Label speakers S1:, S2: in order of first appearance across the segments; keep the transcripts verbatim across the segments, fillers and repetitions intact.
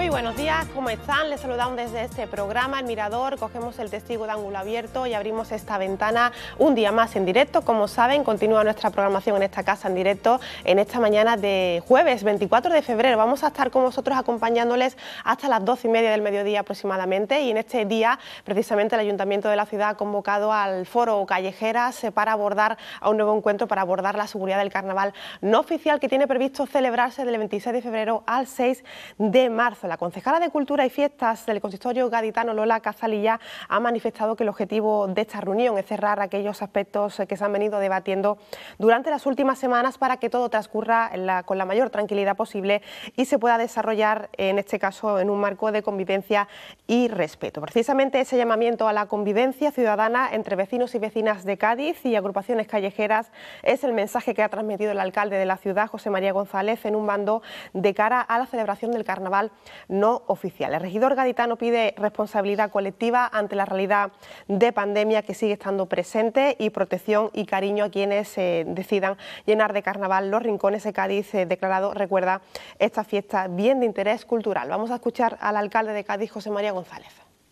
S1: Muy buenos días, ¿cómo están? Les saludamos desde este programa El Mirador, cogemos el testigo de ángulo abierto y abrimos esta ventana un día más en directo. Como saben, continúa nuestra programación en esta casa en directo en esta mañana de jueves veinticuatro de febrero. Vamos a estar con vosotros acompañándoles hasta las doce y media del mediodía aproximadamente, y en este día precisamente el Ayuntamiento de la ciudad ha convocado al foro Callejeras para abordar a un nuevo encuentro para abordar la seguridad del carnaval no oficial que tiene previsto celebrarse del veintiséis de febrero al seis de marzo. La concejala de Cultura y Fiestas del Consistorio Gaditano, Lola Cazalilla, ha manifestado que el objetivo de esta reunión es cerrar aquellos aspectos que se han venido debatiendo durante las últimas semanas para que todo transcurra en la, con la mayor tranquilidad posible y se pueda desarrollar, en este caso, en un marco de convivencia y respeto. Precisamente ese llamamiento a la convivencia ciudadana entre vecinos y vecinas de Cádiz y agrupaciones callejeras es el mensaje que ha transmitido el alcalde de la ciudad, José María González, en un mando de cara a la celebración del carnaval no oficial. El regidor gaditano pide responsabilidad colectiva ante la realidad de pandemia que sigue estando presente y protección y cariño a quienes eh, decidan llenar de carnaval los rincones de Cádiz, eh, declarado, recuerda, esta fiesta bien de interés cultural. Vamos a escuchar al alcalde de Cádiz, José María González.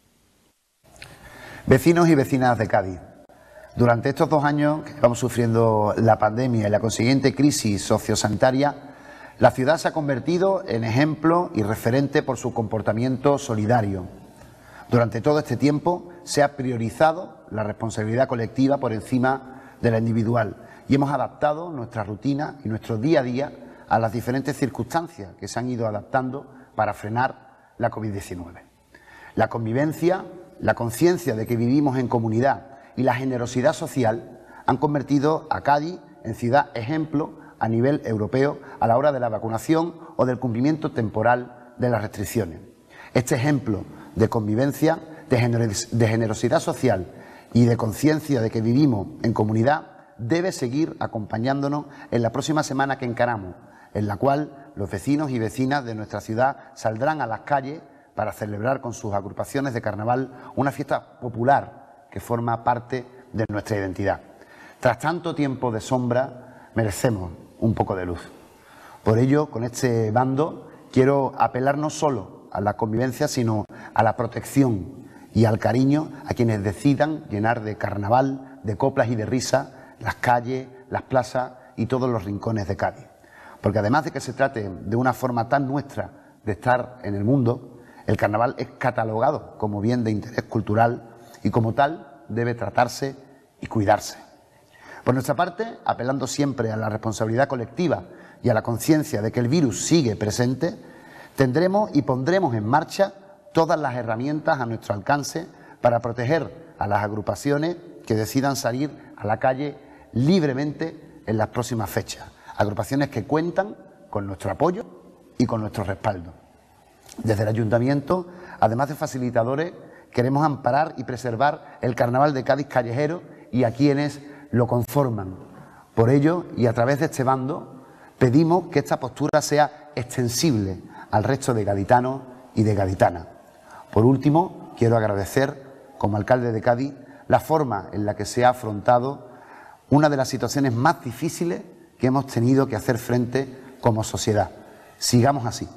S2: Vecinos y vecinas de Cádiz, durante estos dos años que vamos sufriendo la pandemia y la consiguiente crisis sociosanitaria, la ciudad se ha convertido en ejemplo y referente por su comportamiento solidario. Durante todo este tiempo se ha priorizado la responsabilidad colectiva por encima de la individual y hemos adaptado nuestra rutina y nuestro día a día a las diferentes circunstancias que se han ido adaptando para frenar la COVID diecinueve. La convivencia, la conciencia de que vivimos en comunidad y la generosidad social han convertido a Cádiz en ciudad ejemplo a nivel europeo a la hora de la vacunación o del cumplimiento temporal de las restricciones. Este ejemplo de convivencia, de, generos de generosidad social y de conciencia de que vivimos en comunidad debe seguir acompañándonos en la próxima semana que encaramos, en la cual los vecinos y vecinas de nuestra ciudad saldrán a las calles para celebrar con sus agrupaciones de carnaval una fiesta popular que forma parte de nuestra identidad. Tras tanto tiempo de sombra, merecemos un poco de luz. Por ello, con este bando, quiero apelar no solo a la convivencia, sino a la protección y al cariño a quienes decidan llenar de carnaval, de coplas y de risa las calles, las plazas y todos los rincones de Cádiz. Porque además de que se trate de una forma tan nuestra de estar en el mundo, el carnaval es catalogado como bien de interés cultural y como tal debe tratarse y cuidarse. Por nuestra parte, apelando siempre a la responsabilidad colectiva y a la conciencia de que el virus sigue presente, tendremos y pondremos en marcha todas las herramientas a nuestro alcance para proteger a las agrupaciones que decidan salir a la calle libremente en las próximas fechas. Agrupaciones que cuentan con nuestro apoyo y con nuestro respaldo. Desde el Ayuntamiento, además de facilitadores, queremos amparar y preservar el Carnaval de Cádiz callejero y a quienes lo conforman. Por ello, y a través de este bando, pedimos que esta postura sea extensible al resto de gaditanos y de gaditanas. Por último, quiero agradecer, como alcalde de Cádiz, la forma en la que se ha afrontado una de las situaciones más difíciles que hemos tenido que hacer frente como sociedad. Sigamos así,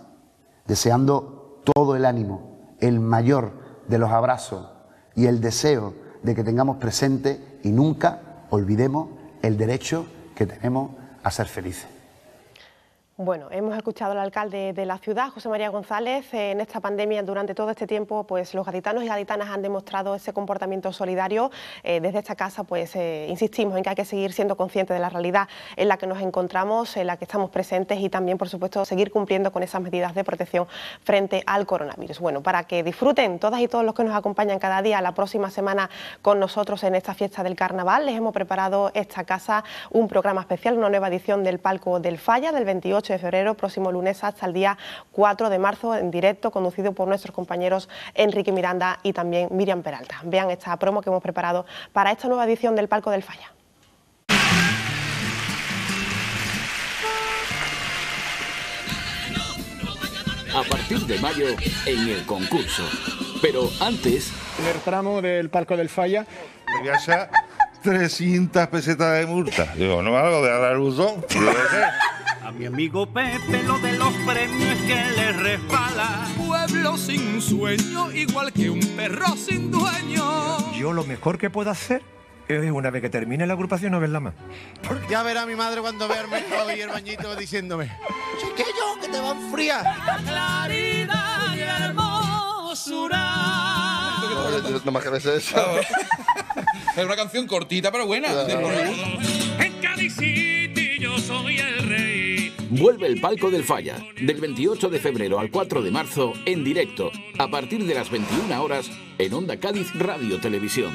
S2: deseando todo el ánimo, el mayor de los abrazos y el deseo de que tengamos presente y nunca olvidemos el derecho que tenemos a ser felices.
S1: Bueno, hemos escuchado al alcalde de la ciudad, José María González. En esta pandemia, durante todo este tiempo, pues los gaditanos y gaditanas han demostrado ese comportamiento solidario. Eh, desde esta casa, pues eh, insistimos en que hay que seguir siendo conscientes de la realidad en la que nos encontramos, en la que estamos presentes y también, por supuesto, seguir cumpliendo con esas medidas de protección frente al coronavirus. Bueno, para que disfruten todas y todos los que nos acompañan cada día la próxima semana con nosotros en esta fiesta del carnaval, les hemos preparado esta casa un programa especial, una nueva edición del Palco del Falla, del veintiocho de febrero, próximo lunes hasta el día cuatro de marzo, en directo, conducido por nuestros compañeros Enrique Miranda y también Miriam Peralta. Vean esta promo que hemos preparado para esta nueva edición del Palco del Falla.
S3: A partir de mayo, en el concurso. Pero antes...
S4: En el tramo del Palco del Falla...
S5: Me voy a echar trescientas pesetas de multa. Digo, no algo de dar al buzón. A mi amigo Pepe lo de los premios es que le resbala.
S6: Pueblo sin sueño, igual que un perro sin dueño.
S7: Yo lo mejor que puedo hacer es, una vez que termine la agrupación, no verla más.
S8: Ya verá mi madre cuando vea el mercado y el bañito diciéndome: chiquillo, que te va a enfriar.
S6: Claridad y hermosura.
S8: No más que ves eso.
S6: Es una canción cortita pero buena.
S5: En Cádiz City yo soy el rey.
S3: Vuelve el Palco del Falla, del veintiocho de febrero al cuatro de marzo, en directo, a partir de las veintiuna horas, en Onda Cádiz Radio Televisión.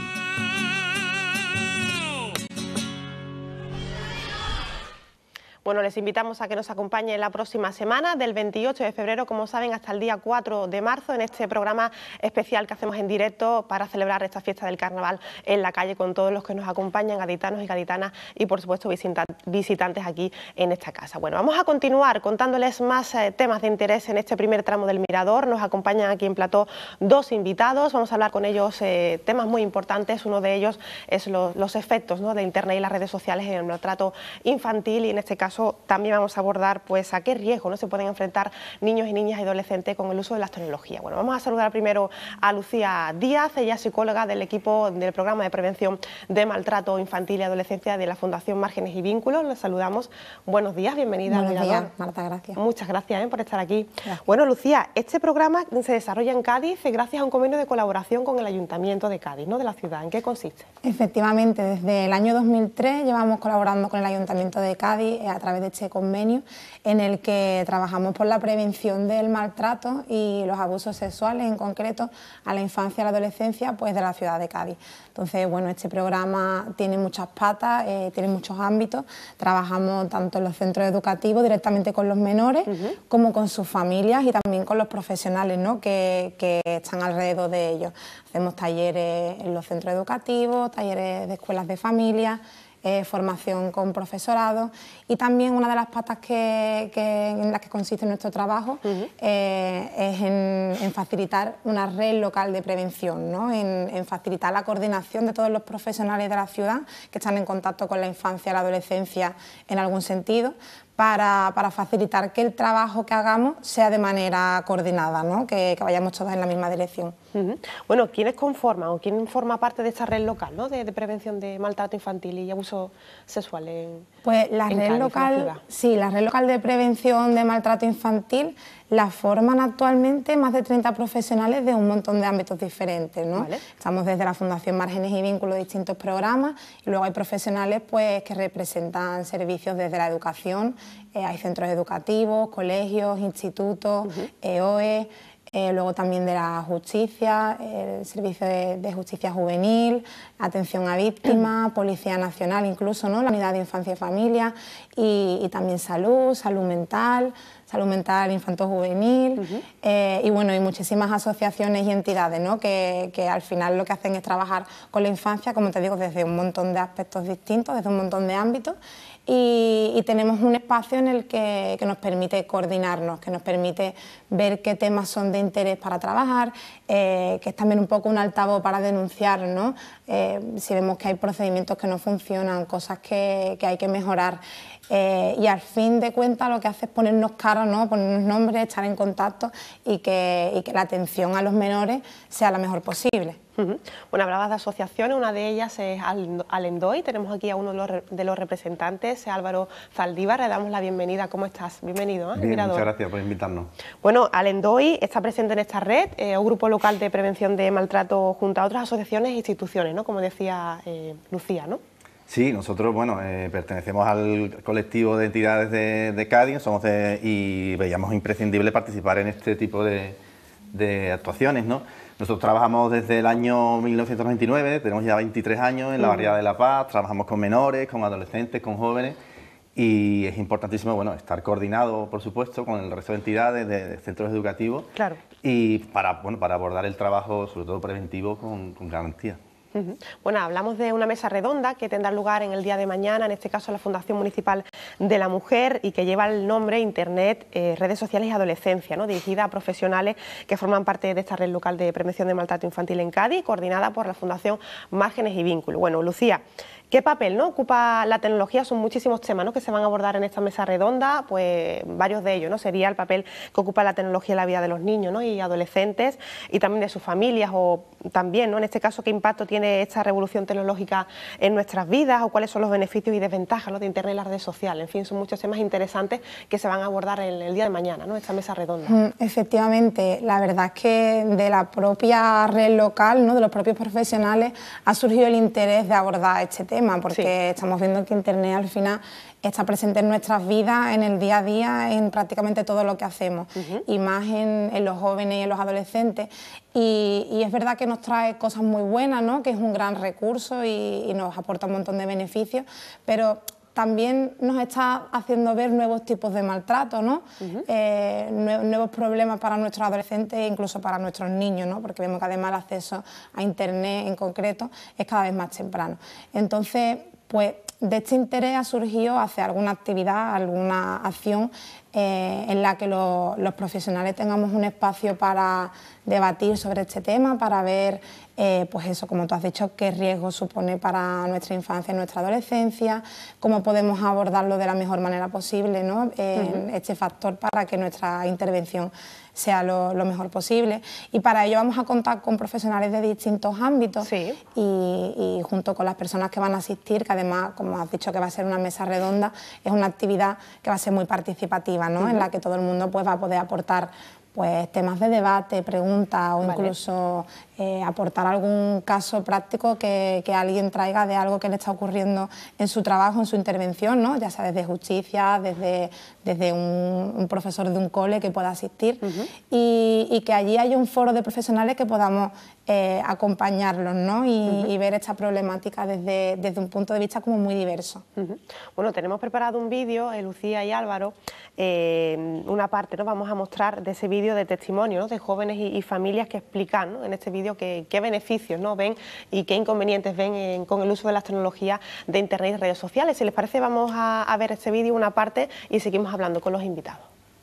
S1: Bueno, les invitamos a que nos acompañen la próxima semana, del veintiocho de febrero, como saben, hasta el día cuatro de marzo, en este programa especial que hacemos en directo para celebrar esta fiesta del carnaval en la calle, con todos los que nos acompañan, gaditanos y gaditanas, y por supuesto visitantes aquí en esta casa. Bueno, vamos a continuar contándoles más eh, temas de interés en este primer tramo del Mirador. Nos acompañan aquí en plató dos invitados, vamos a hablar con ellos eh, temas muy importantes. Uno de ellos es lo, los efectos, ¿no?, de Internet y las redes sociales en el maltrato infantil, y en este caso también vamos a abordar pues a qué riesgo no se pueden enfrentar niños y niñas y adolescentes con el uso de las tecnologías. Bueno, vamos a saludar primero a Lucía Díaz, ella es psicóloga del equipo del programa de prevención de maltrato infantil y adolescencia de la Fundación Márgenes y Vínculos. Les saludamos. Buenos días, bienvenida.
S9: Buenos días, Marta, gracias.
S1: Muchas gracias ¿eh? por estar aquí.
S9: Gracias.
S1: Bueno, Lucía, este programa se desarrolla en Cádiz gracias a un convenio de colaboración con el Ayuntamiento de Cádiz, ¿no?, de la ciudad. ¿En qué consiste?
S9: Efectivamente, desde el año dos mil tres llevamos colaborando con el Ayuntamiento de Cádiz a través de este convenio, en el que trabajamos por la prevención del maltrato y los abusos sexuales, en concreto a la infancia y la adolescencia, pues de la ciudad de Cádiz. Entonces, bueno, este programa tiene muchas patas, eh, tiene muchos ámbitos. Trabajamos tanto en los centros educativos directamente con los menores, uh-huh, como con sus familias y también con los profesionales, ¿no?, que, que están alrededor de ellos. Hacemos talleres en los centros educativos, talleres de escuelas de familia, Eh, formación con profesorado, y también una de las patas que, que, en las que consiste nuestro trabajo, uh-huh, eh, es en, en facilitar una red local de prevención, ¿no?, en, en facilitar la coordinación de todos los profesionales de la ciudad que están en contacto con la infancia y la adolescencia en algún sentido, Para, para facilitar que el trabajo que hagamos sea de manera coordinada, ¿no?, que, que vayamos todos en la misma dirección.
S1: Uh-huh. Bueno, ¿quiénes conforman o quién forma parte de esta red local, ¿no?, de, de prevención de maltrato infantil y abuso sexual en
S9: Pues la
S1: en
S9: red
S1: Cádiz,
S9: local, sí, la red local de prevención de maltrato infantil la forman actualmente más de treinta profesionales de un montón de ámbitos diferentes, ¿no?
S1: Vale.
S9: Estamos desde la Fundación Márgenes y Vínculos de distintos programas, y luego hay profesionales pues que representan servicios desde la educación, eh, hay centros educativos, colegios, institutos, uh-huh, E O E, Eh, luego también de la justicia, eh, el servicio de, de justicia juvenil, atención a víctimas, Policía Nacional incluso, ¿no?, la unidad de infancia y familia, y, y también salud, salud mental, salud mental infanto-juvenil, uh-huh, eh, y bueno, y muchísimas asociaciones y entidades, ¿no?, que, que al final lo que hacen es trabajar con la infancia, como te digo, desde un montón de aspectos distintos, desde un montón de ámbitos. Y, y tenemos un espacio en el que, que nos permite coordinarnos, que nos permite ver qué temas son de interés para trabajar, eh, que es también un poco un altavoz para denunciar, ¿no? Eh, si vemos que hay procedimientos que no funcionan, cosas que, que hay que mejorar. Eh, y al fin de cuentas lo que hace es ponernos cara, ¿no?, ponernos nombres, estar en contacto, y que, y que la atención a los menores sea la mejor posible.
S1: Uh-huh. Bueno, hablabas de asociaciones, una de ellas es Alendoy. Tenemos aquí a uno de los, de los representantes, Álvaro Zaldívar. Le damos la bienvenida. ¿Cómo estás? Bienvenido. ¿eh?
S10: Bien,
S1: Mirador.
S10: muchas gracias por invitarnos.
S1: Bueno, Alendoy está presente en esta red, eh, un grupo local de prevención de maltrato junto a otras asociaciones e instituciones, ¿no?, como decía eh, Lucía, ¿no?
S10: Sí, nosotros, bueno, eh, pertenecemos al colectivo de entidades de, de Cádiz, somos de, y veíamos imprescindible participar en este tipo de, de actuaciones, ¿no? Nosotros trabajamos desde el año mil novecientos noventa y nueve, tenemos ya veintitrés años en la barriada de La Paz, trabajamos con menores, con adolescentes, con jóvenes, y es importantísimo, bueno, estar coordinado, por supuesto, con el resto de entidades, de, de centros educativos,
S1: claro,
S10: y para, bueno, para abordar el trabajo, sobre todo preventivo, con, con garantía.
S1: Uh-huh. Bueno, hablamos de una mesa redonda que tendrá lugar en el día de mañana, en este caso la Fundación Municipal de la Mujer, y que lleva el nombre Internet, eh, redes sociales y adolescencia, ¿no?, dirigida a profesionales que forman parte de esta red local de prevención de maltrato infantil en Cádiz, coordinada por la Fundación Márgenes y Vínculos. Bueno, Lucía, ¿Qué papel, ¿no?, ocupa la tecnología? Son muchísimos temas, ¿no?, que se van a abordar en esta mesa redonda, pues varios de ellos, ¿no? Sería el papel que ocupa la tecnología en la vida de los niños, ¿no?, y adolescentes, y también de sus familias, o también, ¿no?, en este caso, qué impacto tiene esta revolución tecnológica en nuestras vidas, o cuáles son los beneficios y desventajas, ¿no?, de Internet y las redes sociales. En fin, son muchos temas interesantes que se van a abordar en el día de mañana, ¿no?, esta mesa redonda.
S9: Efectivamente, la verdad es que de la propia red local, ¿no?, de los propios profesionales, ha surgido el interés de abordar este tema, porque sí, estamos viendo que Internet al final está presente en nuestras vidas, en el día a día, en prácticamente todo lo que hacemos, uh-huh. y más en, en los jóvenes y en los adolescentes. Y, y es verdad que nos trae cosas muy buenas, ¿no?, que es un gran recurso y, y nos aporta un montón de beneficios, pero también nos está haciendo ver nuevos tipos de maltrato, ¿no? Uh-huh. eh, nuevos problemas para nuestros adolescentes e incluso para nuestros niños, ¿no?, porque vemos que además el acceso a Internet en concreto es cada vez más temprano. Entonces, pues de este interés ha surgido hacer alguna actividad, alguna acción eh, en la que lo, los profesionales tengamos un espacio para debatir sobre este tema, para ver, eh, pues eso, como tú has dicho, qué riesgo supone para nuestra infancia y nuestra adolescencia, cómo podemos abordarlo de la mejor manera posible, ¿no?, eh, uh-huh. este factor para que nuestra intervención sea lo, lo mejor posible. Y para ello vamos a contar con profesionales de distintos ámbitos, sí. y, y junto con las personas que van a asistir, que además, como has dicho, que va a ser una mesa redonda, es una actividad que va a ser muy participativa, ¿no?, uh-huh. en la que todo el mundo pues, va a poder aportar pues temas de debate, preguntas o vale. incluso eh, aportar algún caso práctico que, que alguien traiga de algo que le está ocurriendo en su trabajo, en su intervención, ¿no?, ya sea desde justicia, desde, desde un, un profesor de un cole que pueda asistir, uh-huh. y, y que allí haya un foro de profesionales que podamos eh, acompañarlos, ¿no?, y, uh-huh. y ver esta problemática desde, desde un punto de vista como muy diverso.
S1: Uh-huh. Bueno, tenemos preparado un vídeo, eh, Lucía y Álvaro, eh, una parte, ¿no?, vamos a mostrar de ese vídeo de testimonio, ¿no?, de jóvenes y, y familias que explican, ¿no?, en este vídeo qué, qué beneficios, ¿no?, ven y qué inconvenientes ven en, con el uso de las tecnologías de Internet y redes sociales. Si les parece, vamos a, a ver este vídeo, una parte, y seguimos hablando con los invitados.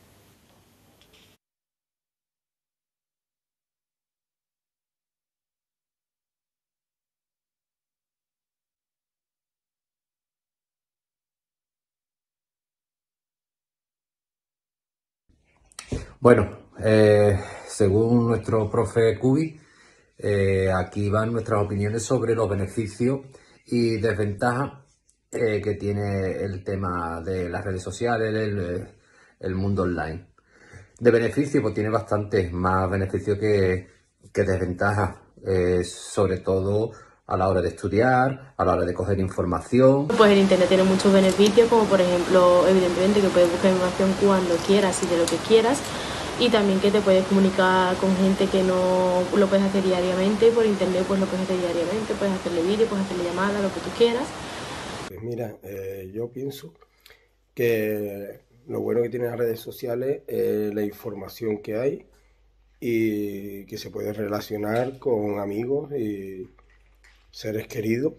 S11: Bueno, eh, según nuestro profe Cubi, eh, aquí van nuestras opiniones sobre los beneficios y desventajas eh, que tiene el tema de las redes sociales, el, el mundo online. De beneficio, pues tiene bastantes más beneficios que, que desventajas, eh, sobre todo a la hora de estudiar, a la hora de coger información.
S12: Pues el Internet tiene muchos beneficios, como por ejemplo, evidentemente que puedes buscar información cuando quieras y de lo que quieras, y también que te puedes comunicar con gente que no lo puedes hacer diariamente. Por Internet pues lo puedes hacer diariamente, puedes hacerle vídeo, puedes hacerle llamadas, lo que tú quieras.
S13: Pues mira, eh, yo pienso que lo bueno que tienen las redes sociales es la información que hay y que se puede relacionar con amigos y seres queridos.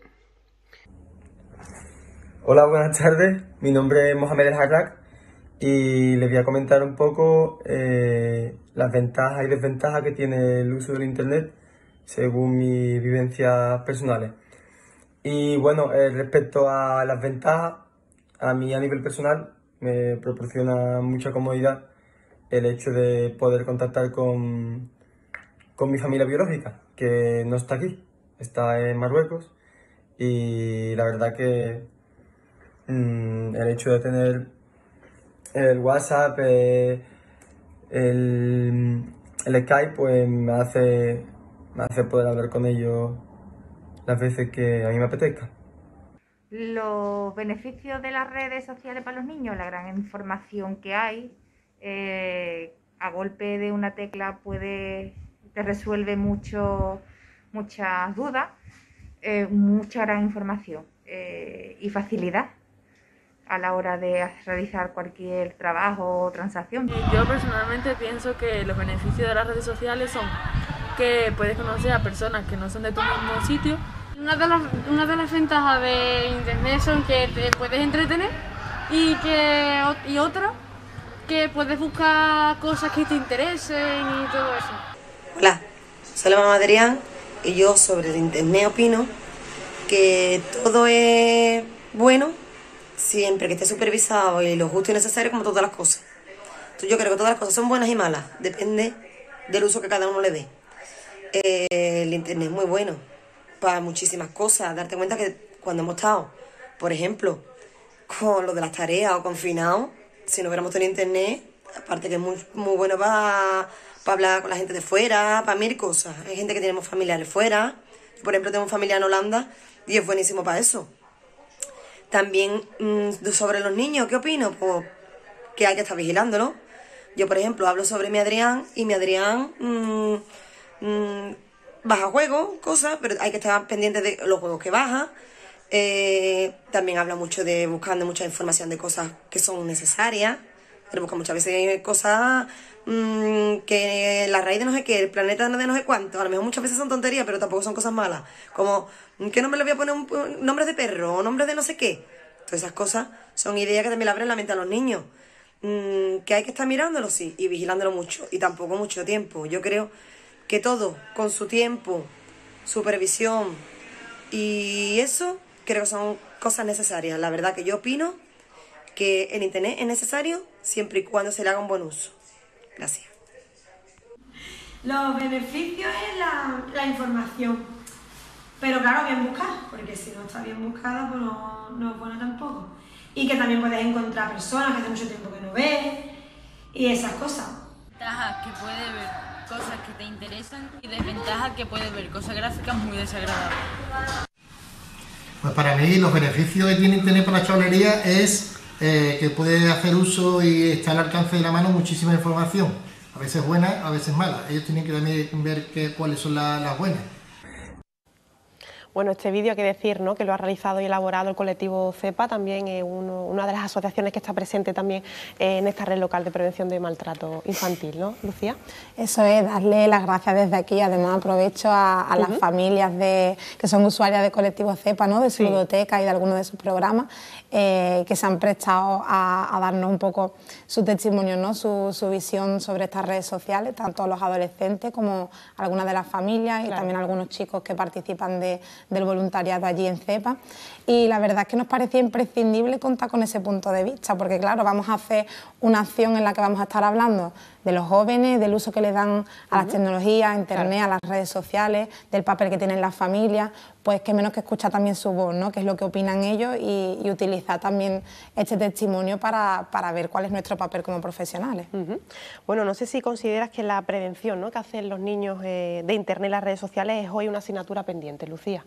S14: Hola, buenas tardes. Mi nombre es Mohamed El Harrak y les voy a comentar un poco eh, las ventajas y desventajas que tiene el uso del Internet según mis vivencias personales. Y bueno, eh, respecto a las ventajas, a mí a nivel personal me proporciona mucha comodidad el hecho de poder contactar con, con mi familia biológica, que no está aquí, está en Marruecos, y la verdad que mmm, el hecho de tener el WhatsApp, eh, el, el Skype, pues me hace, me hace poder hablar con ellos las veces que a mí me apetezca.
S15: Los beneficios de las redes sociales para los niños, la gran información que hay, eh, a golpe de una tecla puede, te resuelve mucho, muchas dudas, eh, mucha gran información eh, y facilidad a la hora de realizar cualquier trabajo o transacción.
S16: Yo personalmente pienso que los beneficios de las redes sociales son que puedes conocer a personas que no son de tu mismo sitio.
S17: Una de las, una de las ventajas de Internet son que te puedes entretener y, que, y otra que puedes buscar cosas que te interesen y todo eso.
S18: Hola, soy la mamá Adrián y yo sobre el Internet opino que todo es bueno siempre que esté supervisado y lo justo y necesario, como todas las cosas. Entonces yo creo que todas las cosas son buenas y malas, depende del uso que cada uno le dé. Eh, el internet es muy bueno para muchísimas cosas. Darte cuenta que cuando hemos estado, por ejemplo, con lo de las tareas o confinados, si no hubiéramos tenido internet, aparte que es muy, muy bueno para, para hablar con la gente de fuera, para mil cosas. Hay gente que tenemos familiares fuera. Yo, por ejemplo, tengo un familiar en Holanda y es buenísimo para eso. También mmm, sobre los niños, ¿qué opino? Pues que hay que estar vigilándolo. Yo, por ejemplo, hablo sobre mi Adrián y mi Adrián mmm, mmm, baja juegos, cosas, pero hay que estar pendiente de los juegos que baja. Eh, también habla mucho de buscando mucha información de cosas que son necesarias. Pero busca muchas veces cosas mmm, que la raíz de no sé qué, el planeta de no sé cuánto. A lo mejor muchas veces son tonterías, pero tampoco son cosas malas. Como, ¿qué nombre le voy a poner? Un, un nombre de perro o nombre de no sé qué. Todas esas cosas son ideas que también le abren la mente a los niños. Mm, que hay que estar mirándolo, sí, y vigilándolo mucho. Y tampoco mucho tiempo. Yo creo que todo con su tiempo, supervisión y eso, creo que son cosas necesarias. La verdad que yo opino que el internet es necesario siempre y cuando se le haga un buen uso. Gracias.
S19: Los beneficios es la, la información, pero claro, bien buscada, porque si no está bien buscada, pues no, no es buena tampoco. Y que también puedes encontrar personas que hace mucho tiempo que no ves y esas cosas.
S20: Ventajas que puedes ver cosas que te interesan y desventajas que puedes ver cosas gráficas muy desagradables.
S21: Pues para mí los beneficios que tiene internet para la chavalería es eh, que puede hacer uso y está al alcance de la mano muchísima información, a veces buena, a veces mala. Ellos tienen que también ver que, cuáles son la, las buenas.
S1: Bueno, este vídeo hay que decir, ¿no?, que lo ha realizado y elaborado el colectivo CEPA, también es uno, una de las asociaciones que está presente también en esta red local de prevención de maltrato infantil, ¿no, Lucía?
S9: Eso es, darle las gracias desde aquí. Además aprovecho a, a las uh-huh. familias de, que son usuarias de colectivo CEPA, ¿no?, de su sí. ludoteca y de algunos de sus programas, eh, que se han prestado a, a darnos un poco su testimonio, ¿no?, su, su visión sobre estas redes sociales, tanto los adolescentes como algunas de las familias y claro. también algunos chicos que participan de del voluntariado allí en CEPA, y la verdad es que nos parecía imprescindible contar con ese punto de vista, porque claro, vamos a hacer una acción en la que vamos a estar hablando de los jóvenes, del uso que le dan a uh-huh. las tecnologías, a internet, claro. a las redes sociales, del papel que tienen las familias, pues que menos que escuchar también su voz, ¿no?, que es lo que opinan ellos, y, y utilizar también este testimonio para, para ver cuál es nuestro papel como profesionales.
S1: Uh-huh. Bueno, no sé si consideras que la prevención, ¿no?, que hacen los niños eh, de internet y las redes sociales es hoy una asignatura pendiente, Lucía.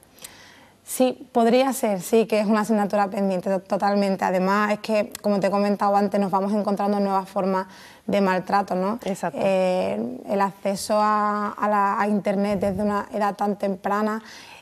S9: Sí, podría ser, sí, que es una asignatura pendiente totalmente. Además, es que, como te he comentado antes, nos vamos encontrando nuevas formas de maltrato, ¿no?
S1: Exacto.
S9: Eh, el acceso a, a, la, a Internet desde una edad tan temprana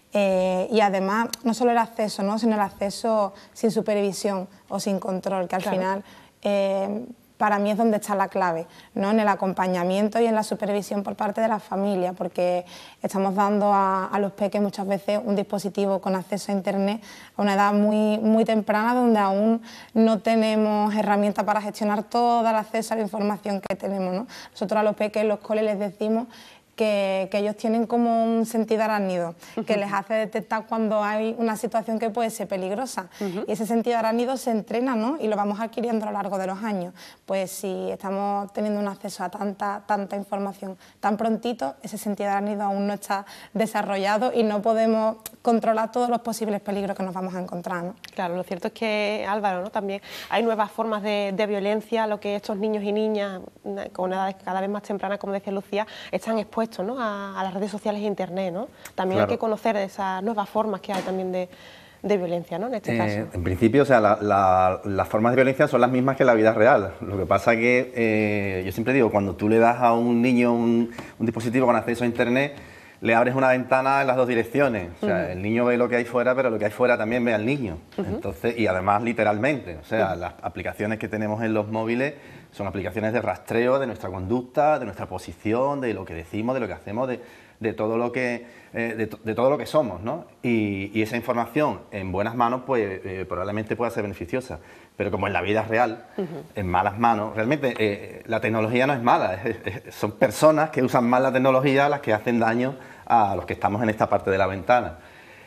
S9: eh, y además, no solo el acceso, ¿no?, sino el acceso sin supervisión o sin control, que al claro. final... Eh, para mí es donde está la clave, ¿no?, en el acompañamiento y en la supervisión por parte de la familia, porque estamos dando a, a los peques muchas veces un dispositivo con acceso a internet a una edad muy, muy temprana, donde aún no tenemos herramientas para gestionar todo el acceso a la información que tenemos, ¿no? Nosotros a los peques en los coles les decimos Que, que ellos tienen como un sentido arácnido, que les hace detectar cuando hay una situación que puede ser peligrosa. Uh-huh. Y ese sentido arácnido se entrena, ¿no?, y lo vamos adquiriendo a lo largo de los años. Pues si estamos teniendo un acceso a tanta, tanta información tan prontito, ese sentido arácnido aún no está desarrollado y no podemos controlar todos los posibles peligros que nos vamos a encontrar, ¿no?
S1: Claro, lo cierto es que, Álvaro, ¿no?, también hay nuevas formas de, de violencia a lo que estos niños y niñas con edades cada vez más tempranas, como decía Lucía, están expuestos, ¿no?, a, a las redes sociales e internet, ¿no? También claro. hay que conocer esas nuevas formas que hay también de, de violencia, ¿no?, en este eh, caso.
S10: En principio, o sea, la, la, las formas de violencia son las mismas que en la vida real. Lo que pasa que, eh, yo siempre digo, cuando tú le das a un niño un, un dispositivo con acceso a internet, le abres una ventana en las dos direcciones. O sea, uh-huh. el niño ve lo que hay fuera, pero lo que hay fuera también ve al niño. Uh-huh. Entonces, y además literalmente. O sea, uh-huh. las aplicaciones que tenemos en los móviles son aplicaciones de rastreo de nuestra conducta, de nuestra posición, de lo que decimos, de lo que hacemos, de, de, todo, lo que, eh, de, de todo lo que somos, ¿no? Y, y esa información en buenas manos pues eh, probablemente pueda ser beneficiosa. Pero como en la vida real, uh-huh. en malas manos, realmente eh, la tecnología no es mala, es, es, son personas que usan mal la tecnología las que hacen daño a los que estamos en esta parte de la ventana.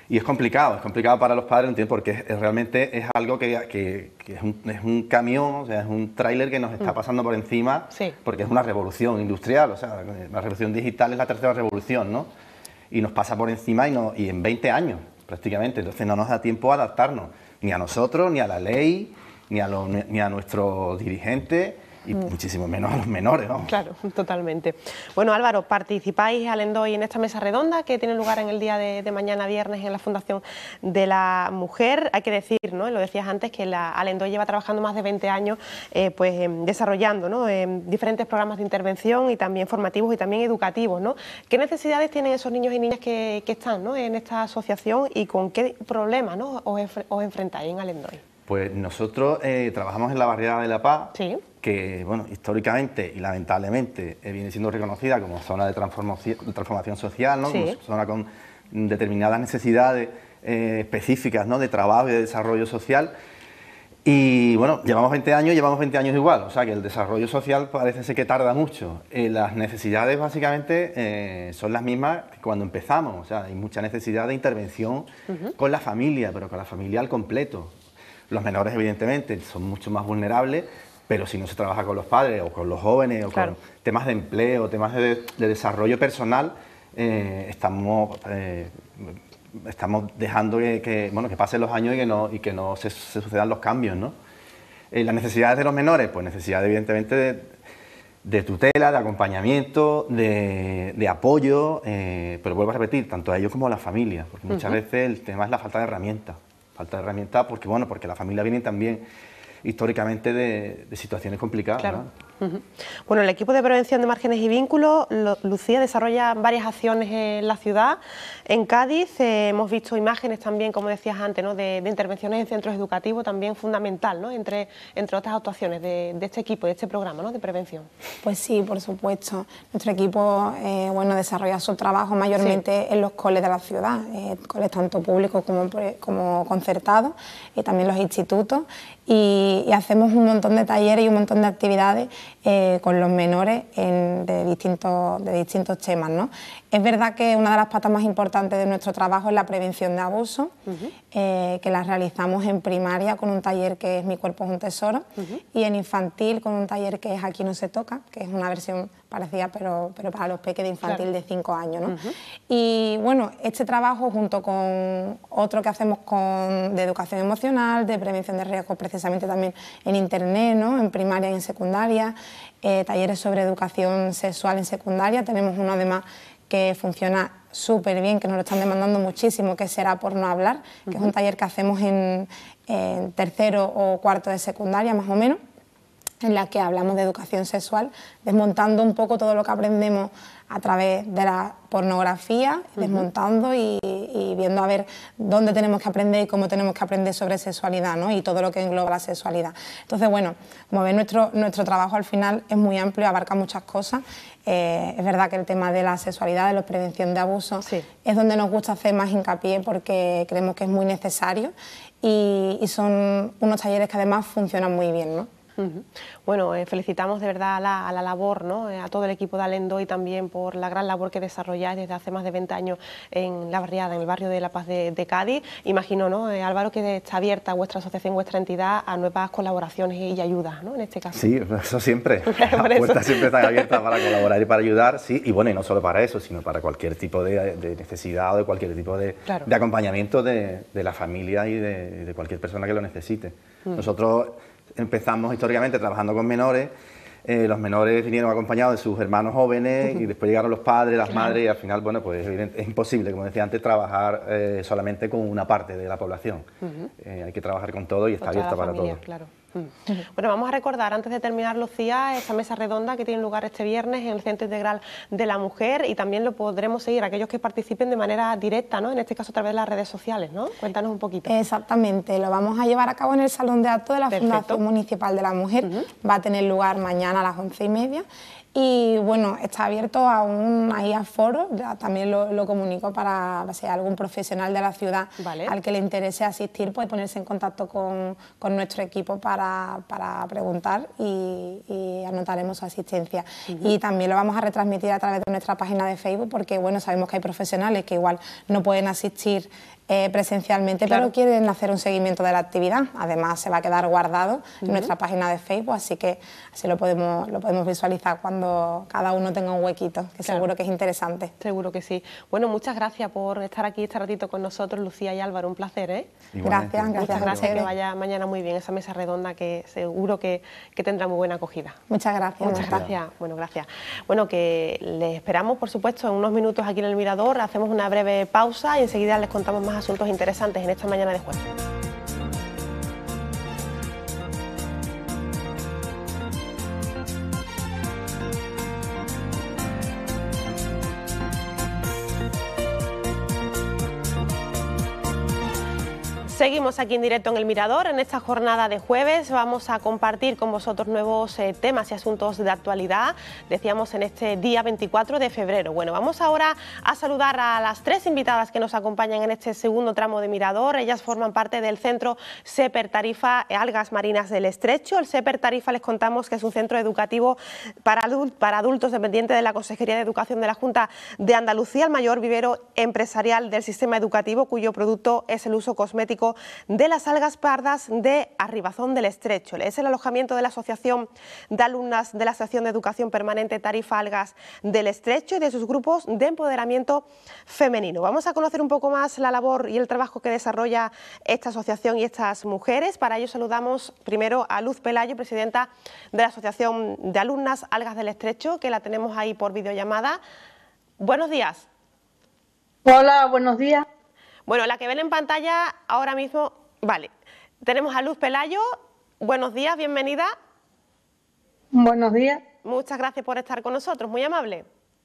S10: Y es complicado, es complicado para los padres, ¿entiendes? Porque es, es realmente es algo que, que, que es, un, es un camión, o sea, es un tráiler que nos está pasando por encima,
S1: sí.
S10: porque es una revolución industrial, o sea, la revolución digital es la tercera revolución, ¿no? Y nos pasa por encima y, no, y en veinte años prácticamente, entonces no nos da tiempo a adaptarnos, ni a nosotros, ni a la ley, ni a, lo, ni a nuestros dirigentes, y mm. muchísimo menos a los menores, vamos.
S1: Claro, totalmente. Bueno, Álvaro, participáis Alendoy en esta mesa redonda que tiene lugar en el día de, de mañana viernes en la Fundación de la Mujer. Hay que decir, ¿no?, lo decías antes, que la Alendoy lleva trabajando más de veinte años eh, pues, eh, desarrollando, ¿no?, eh, diferentes programas de intervención y también formativos y también educativos, ¿no? ¿Qué necesidades tienen esos niños y niñas que, que están, ¿no?, en esta asociación y con qué problemas, ¿no?, os, os enfrentáis en Alendoy?
S10: Pues nosotros eh, trabajamos en la barriada de La Paz,
S1: sí.
S10: que bueno, históricamente y lamentablemente eh, viene siendo reconocida como zona de transformación, de transformación social, ¿no?
S1: Sí.
S10: Como zona con determinadas necesidades eh, específicas, ¿no?, de trabajo y de desarrollo social. Y bueno, llevamos veinte años, llevamos veinte años igual, o sea que el desarrollo social parece ser que tarda mucho. Eh, las necesidades básicamente eh, son las mismas que cuando empezamos, o sea, hay mucha necesidad de intervención uh-huh. con la familia, pero con la familia al completo. Los menores, evidentemente, son mucho más vulnerables, pero si no se trabaja con los padres o con los jóvenes o claro. con temas de empleo, temas de, de desarrollo personal, eh, estamos, eh, estamos dejando que, que, bueno, que pasen los años y que no, y que no se, se sucedan los cambios, ¿no? Eh, las necesidades de los menores, pues necesidades, evidentemente, de, de tutela, de acompañamiento, de, de apoyo, eh, pero vuelvo a repetir, tanto a ellos como a la familia, porque muchas uh-huh. veces el tema es la falta de herramientas. Falta de herramientas porque, bueno, porque la familia viene también históricamente de, de situaciones complicadas,
S1: claro.
S10: ¿no?
S1: Uh-huh. Bueno, el equipo de prevención de márgenes y vínculos, lo, Lucía, desarrolla varias acciones en la ciudad. En Cádiz eh, hemos visto imágenes también, como decías antes, ¿no?, de, de intervenciones en centros educativos, también fundamental, ¿no?, entre, entre otras actuaciones de, de este equipo, de este programa, ¿no?, de prevención.
S9: Pues sí, por supuesto. Nuestro equipo eh, bueno, desarrolla su trabajo mayormente sí. en los coles de la ciudad, eh, coles tanto públicos como, como concertados, y también los institutos, y, y hacemos un montón de talleres y un montón de actividades Eh, con los menores en, de, distintos, de distintos temas, ¿no? Es verdad que una de las patas más importantes de nuestro trabajo es la prevención de abuso, uh-huh. eh, que la realizamos en primaria con un taller que es Mi cuerpo es un tesoro, uh-huh. y en infantil con un taller que es Aquí no se toca, que es una versión parecida pero, pero para los peques de infantil claro. de cinco años, ¿no? Uh-huh. Y bueno, este trabajo junto con otro que hacemos con, de educación emocional, de prevención de riesgos precisamente también en internet, ¿no?, en primaria y en secundaria, eh, talleres sobre educación sexual en secundaria, tenemos uno además que funciona súper bien, que nos lo están demandando muchísimo, que será por no hablar, uh-huh. que es un taller que hacemos en, en tercero o cuarto de secundaria más o menos, en la que hablamos de educación sexual, desmontando un poco todo lo que aprendemos a través de la pornografía, uh-huh. desmontando y, y viendo a ver dónde tenemos que aprender y cómo tenemos que aprender sobre sexualidad, ¿no?, y todo lo que engloba la sexualidad. Entonces, bueno, como ven, nuestro, nuestro trabajo al final es muy amplio, abarca muchas cosas. Eh, es verdad que el tema de la sexualidad, de la prevención de abuso, sí. es donde nos gusta hacer más hincapié porque creemos que es muy necesario y, y son unos talleres que además funcionan muy bien, ¿no?
S1: Uh-huh. Bueno, eh, felicitamos de verdad a la, a la labor, ¿no?, a todo el equipo de Alendoy también por la gran labor que desarrolláis desde hace más de veinte años en la barriada, en el barrio de La Paz de, de Cádiz. Imagino, ¿no?, eh, Álvaro, que está abierta vuestra asociación, vuestra entidad a nuevas colaboraciones y ayudas, ¿no?, en este caso.
S10: Sí, eso siempre. Las puertas siempre están abiertas para colaborar y para ayudar, sí, y bueno, y no solo para eso, sino para cualquier tipo de, de necesidad o de cualquier tipo de, claro. de acompañamiento de, de la familia y de, de cualquier persona que lo necesite. Uh-huh. Nosotros empezamos históricamente trabajando con menores, eh, los menores vinieron acompañados de sus hermanos jóvenes y después llegaron los padres, las claro. madres y al final, bueno, pues es imposible, como decía antes, trabajar eh, solamente con una parte de la población. Uh-huh. eh, hay que trabajar con todo y está abierta para todos.
S1: Claro. Uh-huh. Bueno, vamos a recordar, antes de terminar, Lucía, esta mesa redonda que tiene lugar este viernes en el Centro Integral de la Mujer, y también lo podremos seguir aquellos que participen de manera directa, ¿no?, en este caso a través de las redes sociales, ¿no? Cuéntanos un poquito.
S9: Exactamente, lo vamos a llevar a cabo en el Salón de Actos de la
S1: Perfecto.
S9: Fundación Municipal de la Mujer. Uh-huh. Va a tener lugar mañana a las once y media. Y bueno, está abierto aún ahí a foros, también lo, lo comunico para si hay algún profesional de la ciudad vale. al que le interese asistir, puede ponerse en contacto con, con nuestro equipo para, para preguntar y, y anotaremos su asistencia. Uh-huh. Y también lo vamos a retransmitir a través de nuestra página de Facebook porque bueno, sabemos que hay profesionales que igual no pueden asistir Eh, presencialmente, claro. pero quieren hacer un seguimiento de la actividad. Además, se va a quedar guardado uh-huh. en nuestra página de Facebook, así que así lo podemos, lo podemos visualizar cuando cada uno tenga un huequito, que claro. seguro que es interesante.
S1: Seguro que sí. Bueno, muchas gracias por estar aquí este ratito con nosotros, Lucía y Álvaro, un placer, ¿eh?
S9: Gracias, gracias.
S1: Muchas gracias, que vaya mañana muy bien esa mesa redonda que seguro que, que tendrá muy buena acogida.
S9: Muchas gracias.
S1: Muchas gracias. gracias. Bueno, gracias. Bueno, que les esperamos, por supuesto, en unos minutos aquí en el Mirador, hacemos una breve pausa y enseguida les contamos más asuntos interesantes en esta mañana de jueves. Seguimos aquí en directo en El Mirador. En esta jornada de jueves vamos a compartir con vosotros nuevos eh, temas y asuntos de actualidad, decíamos en este día veinticuatro de febrero. Bueno, vamos ahora a saludar a las tres invitadas que nos acompañan en este segundo tramo de Mirador. Ellas forman parte del Centro SEPER Tarifa Algas Marinas del Estrecho. El SEPER Tarifa, les contamos que es un centro educativo para, adult para adultos dependiente de la Consejería de Educación de la Junta de Andalucía, el mayor vivero empresarial del sistema educativo, cuyo producto es el uso cosmético de las algas pardas de Arribazón del Estrecho. Es el alojamiento de la Asociación de Alumnas de la Sección de Educación Permanente Tarifa Algas del Estrecho y de sus grupos de empoderamiento femenino. Vamos a conocer un poco más la labor y el trabajo que desarrolla esta asociación y estas mujeres. Para ello saludamos primero a Luz Pelayo, presidenta de la Asociación de Alumnas Algas del Estrecho, que la tenemos ahí por videollamada. Buenos días.
S2: Hola, buenos días.
S1: Bueno, la que ven en pantalla ahora mismo, vale, tenemos a Luz Pelayo. Buenos días, bienvenida.
S2: Buenos días.
S1: Muchas gracias por estar con nosotros, muy amable.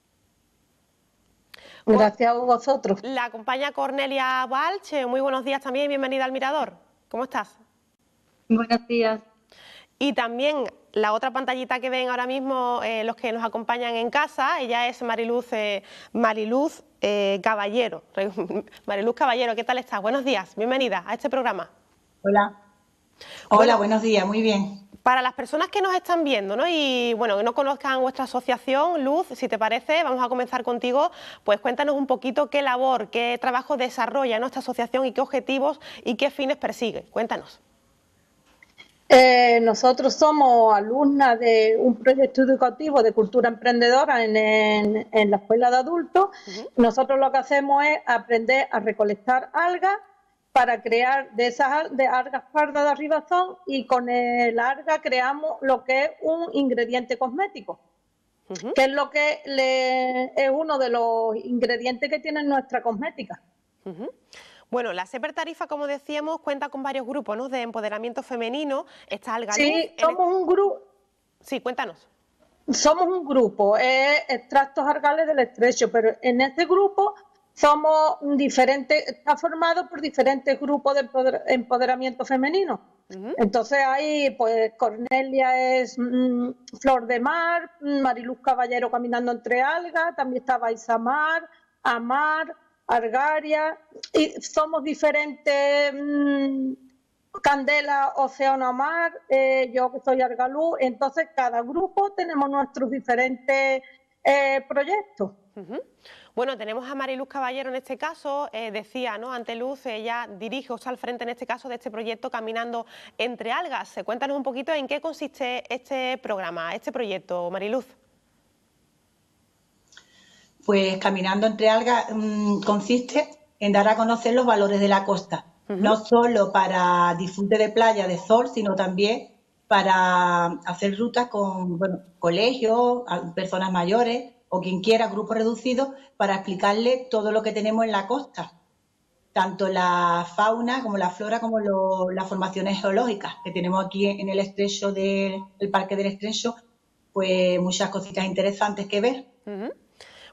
S2: Gracias a vosotros.
S1: La acompaña Cornelia Balch. Muy buenos días también, bienvenida al Mirador. ¿Cómo estás?
S2: Buenos días.
S1: Y también la otra pantallita que ven ahora mismo, eh, los que nos acompañan en casa, ella es Mariluz, eh, Mariluz eh, Caballero. Mariluz Caballero, ¿qué tal estás? Buenos días, bienvenida a este programa.
S2: Hola. Hola, bueno, buenos días, muy bien.
S1: Para las personas que nos están viendo, ¿no? Y bueno, que no conozcan vuestra asociación, Luz, si te parece, vamos a comenzar contigo. Pues cuéntanos un poquito qué labor, qué trabajo desarrolla nuestra asociación y qué objetivos y qué fines persigue. Cuéntanos.
S2: Eh, nosotros somos alumnas de un proyecto educativo de cultura emprendedora en, en, en la escuela de adultos. Uh-huh. Nosotros lo que hacemos es aprender a recolectar algas para crear de esas de algas pardas de Arribazón, y con el alga creamos lo que es un ingrediente cosmético, uh-huh. que es lo que le, es uno de los ingredientes que tiene nuestra cosmética.
S1: Uh-huh. Bueno, la SEPER Tarifa, como decíamos, cuenta con varios grupos, ¿no?, de empoderamiento femenino. Está Alga Luz.
S2: Sí, somos el... un grupo.
S1: Sí, cuéntanos.
S2: Somos un grupo, es Extractos Algales del Estrecho, pero en este grupo somos diferentes, está formado por diferentes grupos de empoderamiento femenino. Uh-huh. Entonces ahí, pues, Cornelia es mmm, Flor de Mar, Mariluz Caballero caminando entre algas, también estaba Isamar, Amar, Argaria, y somos diferentes, mmm, Candela, Océano Mar, eh, yo que soy Argaluz. Entonces cada grupo tenemos nuestros diferentes eh, proyectos.
S1: Uh-huh. Bueno, tenemos a Mariluz Caballero en este caso, eh, decía, ¿no?, ante Luz, ella dirige o está al frente en este caso de este proyecto Caminando entre Algas. Cuéntanos un poquito en qué consiste este programa, este proyecto, Mariluz.
S22: Pues Caminando entre Algas mmm, consiste en dar a conocer los valores de la costa, uh-huh. no solo para disfrute de playa, de sol, sino también para hacer rutas con, bueno, colegios, personas mayores o quien quiera, grupos reducidos, para explicarle todo lo que tenemos en la costa, tanto la fauna como la flora como lo, las formaciones geológicas que tenemos aquí en el estrecho del Parque del Estrecho, pues muchas cositas interesantes que ver.
S1: Uh-huh.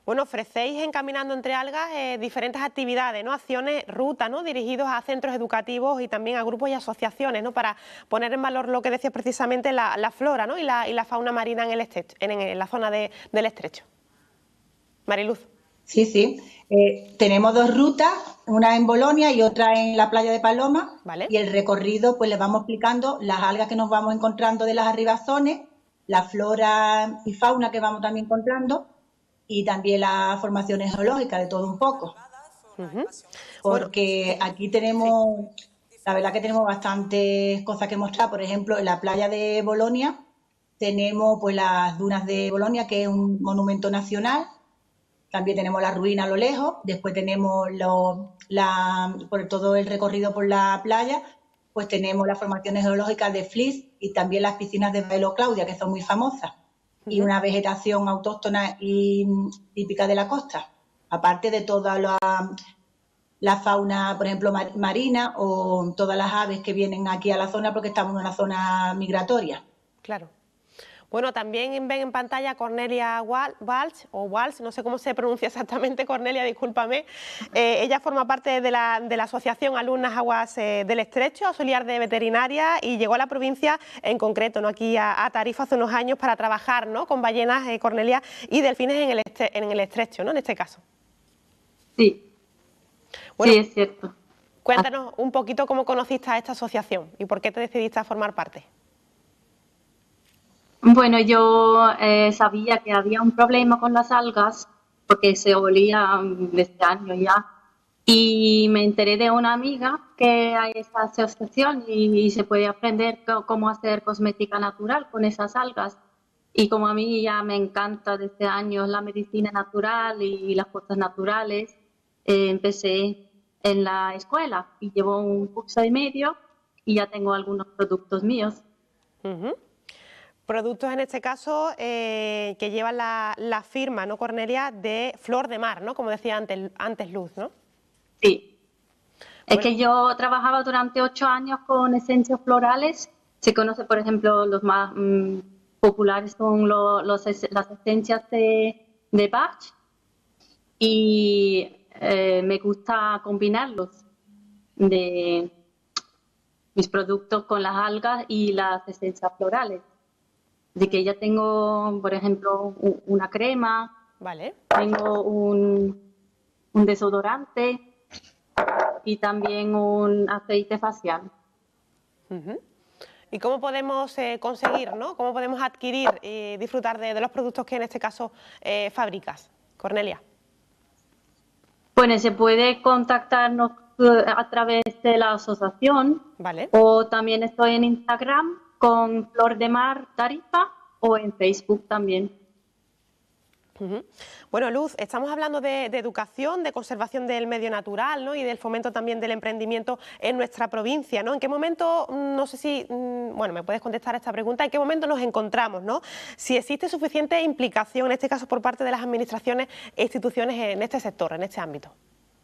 S1: Bueno, ofrecéis en Caminando entre Algas eh, diferentes actividades, ¿no? Acciones, rutas, ¿no? Dirigidos a centros educativos y también a grupos y asociaciones, ¿no? Para poner en valor lo que decías precisamente, la, la flora, ¿no? y, la, y la fauna marina en, el estrecho, en, en la zona de, del estrecho. Mariluz.
S22: Sí, sí. Eh, tenemos dos rutas, una en Bolonia y otra en la playa de Paloma.
S1: Vale.
S22: Y el recorrido, pues les vamos explicando las algas que nos vamos encontrando de las arribazones, la flora y fauna que vamos también encontrando y también las formaciones geológicas, de todo un poco.
S1: Uh-huh.
S22: Porque bueno, aquí tenemos, sí. la verdad que tenemos bastantes cosas que mostrar. Por ejemplo, en la playa de Bolonia tenemos pues las dunas de Bolonia, que es un monumento nacional. También tenemos la ruina a lo lejos, después tenemos lo, la, por todo el recorrido por la playa, pues tenemos las formaciones geológicas de Flis y también las piscinas de Bailo Claudia, que son muy famosas, uh-huh. y una vegetación autóctona y típica de la costa, aparte de toda la, la fauna, por ejemplo, mar, marina o todas las aves que vienen aquí a la zona porque estamos en una zona migratoria.
S1: Claro. Bueno, también ven en pantalla Cornelia Walsh, o Walsh, no sé cómo se pronuncia exactamente, Cornelia, discúlpame. Eh, ella forma parte de la, de la Asociación Alumnas Aguas eh, del Estrecho, auxiliar de veterinaria, y llegó a la provincia en concreto, ¿no? aquí a, a Tarifa hace unos años para trabajar, ¿no? con ballenas, eh, Cornelia, y delfines en el, estre en el Estrecho, ¿no? en este caso.
S4: Sí, bueno, sí, es cierto.
S1: Cuéntanos un poquito cómo conociste a esta asociación y por qué te decidiste a formar parte.
S4: Bueno, yo eh, sabía que había un problema con las algas porque se olía desde años ya y me enteré de una amiga que hay esta asociación y, y se puede aprender cómo hacer cosmética natural con esas algas y como a mí ya me encanta desde años la medicina natural y las cosas naturales, eh, empecé en la escuela y llevo un curso y medio y ya tengo algunos productos míos.
S1: Uh-huh. Productos en este caso eh, que llevan la, la firma, ¿no, Cornelia?, de Flor de Mar, ¿no? Como decía antes, antes Luz, ¿no?
S4: Sí. Bueno. Es que yo trabajaba durante ocho años con esencias florales. Se conoce, por ejemplo, los más mmm, populares son lo, los, las esencias de, de Bach y eh, me gusta combinarlos de mis productos con las algas y las esencias florales. De que ya tengo, por ejemplo, una crema,
S1: vale.
S4: tengo un, un desodorante y también un aceite facial.
S1: Uh-huh. ¿Y cómo podemos eh, conseguir, ¿no? ¿Cómo podemos adquirir y disfrutar de, de los productos que en este caso eh, fabricas, Cornelia?
S4: Bueno, se puede contactarnos a través de la asociación,
S1: vale.
S4: O también estoy en Instagram con Flor de Mar Tarifa o en Facebook también.
S1: Uh-huh. Bueno, Luz, estamos hablando de, de educación, de conservación del medio natural, ¿no? Y del fomento también del emprendimiento en nuestra provincia, ¿no? ¿En qué momento, no sé si, bueno, me puedes contestar a esta pregunta, en qué momento nos encontramos, ¿no? Si existe suficiente implicación, en este caso por parte de las administraciones e instituciones en este sector, en este ámbito.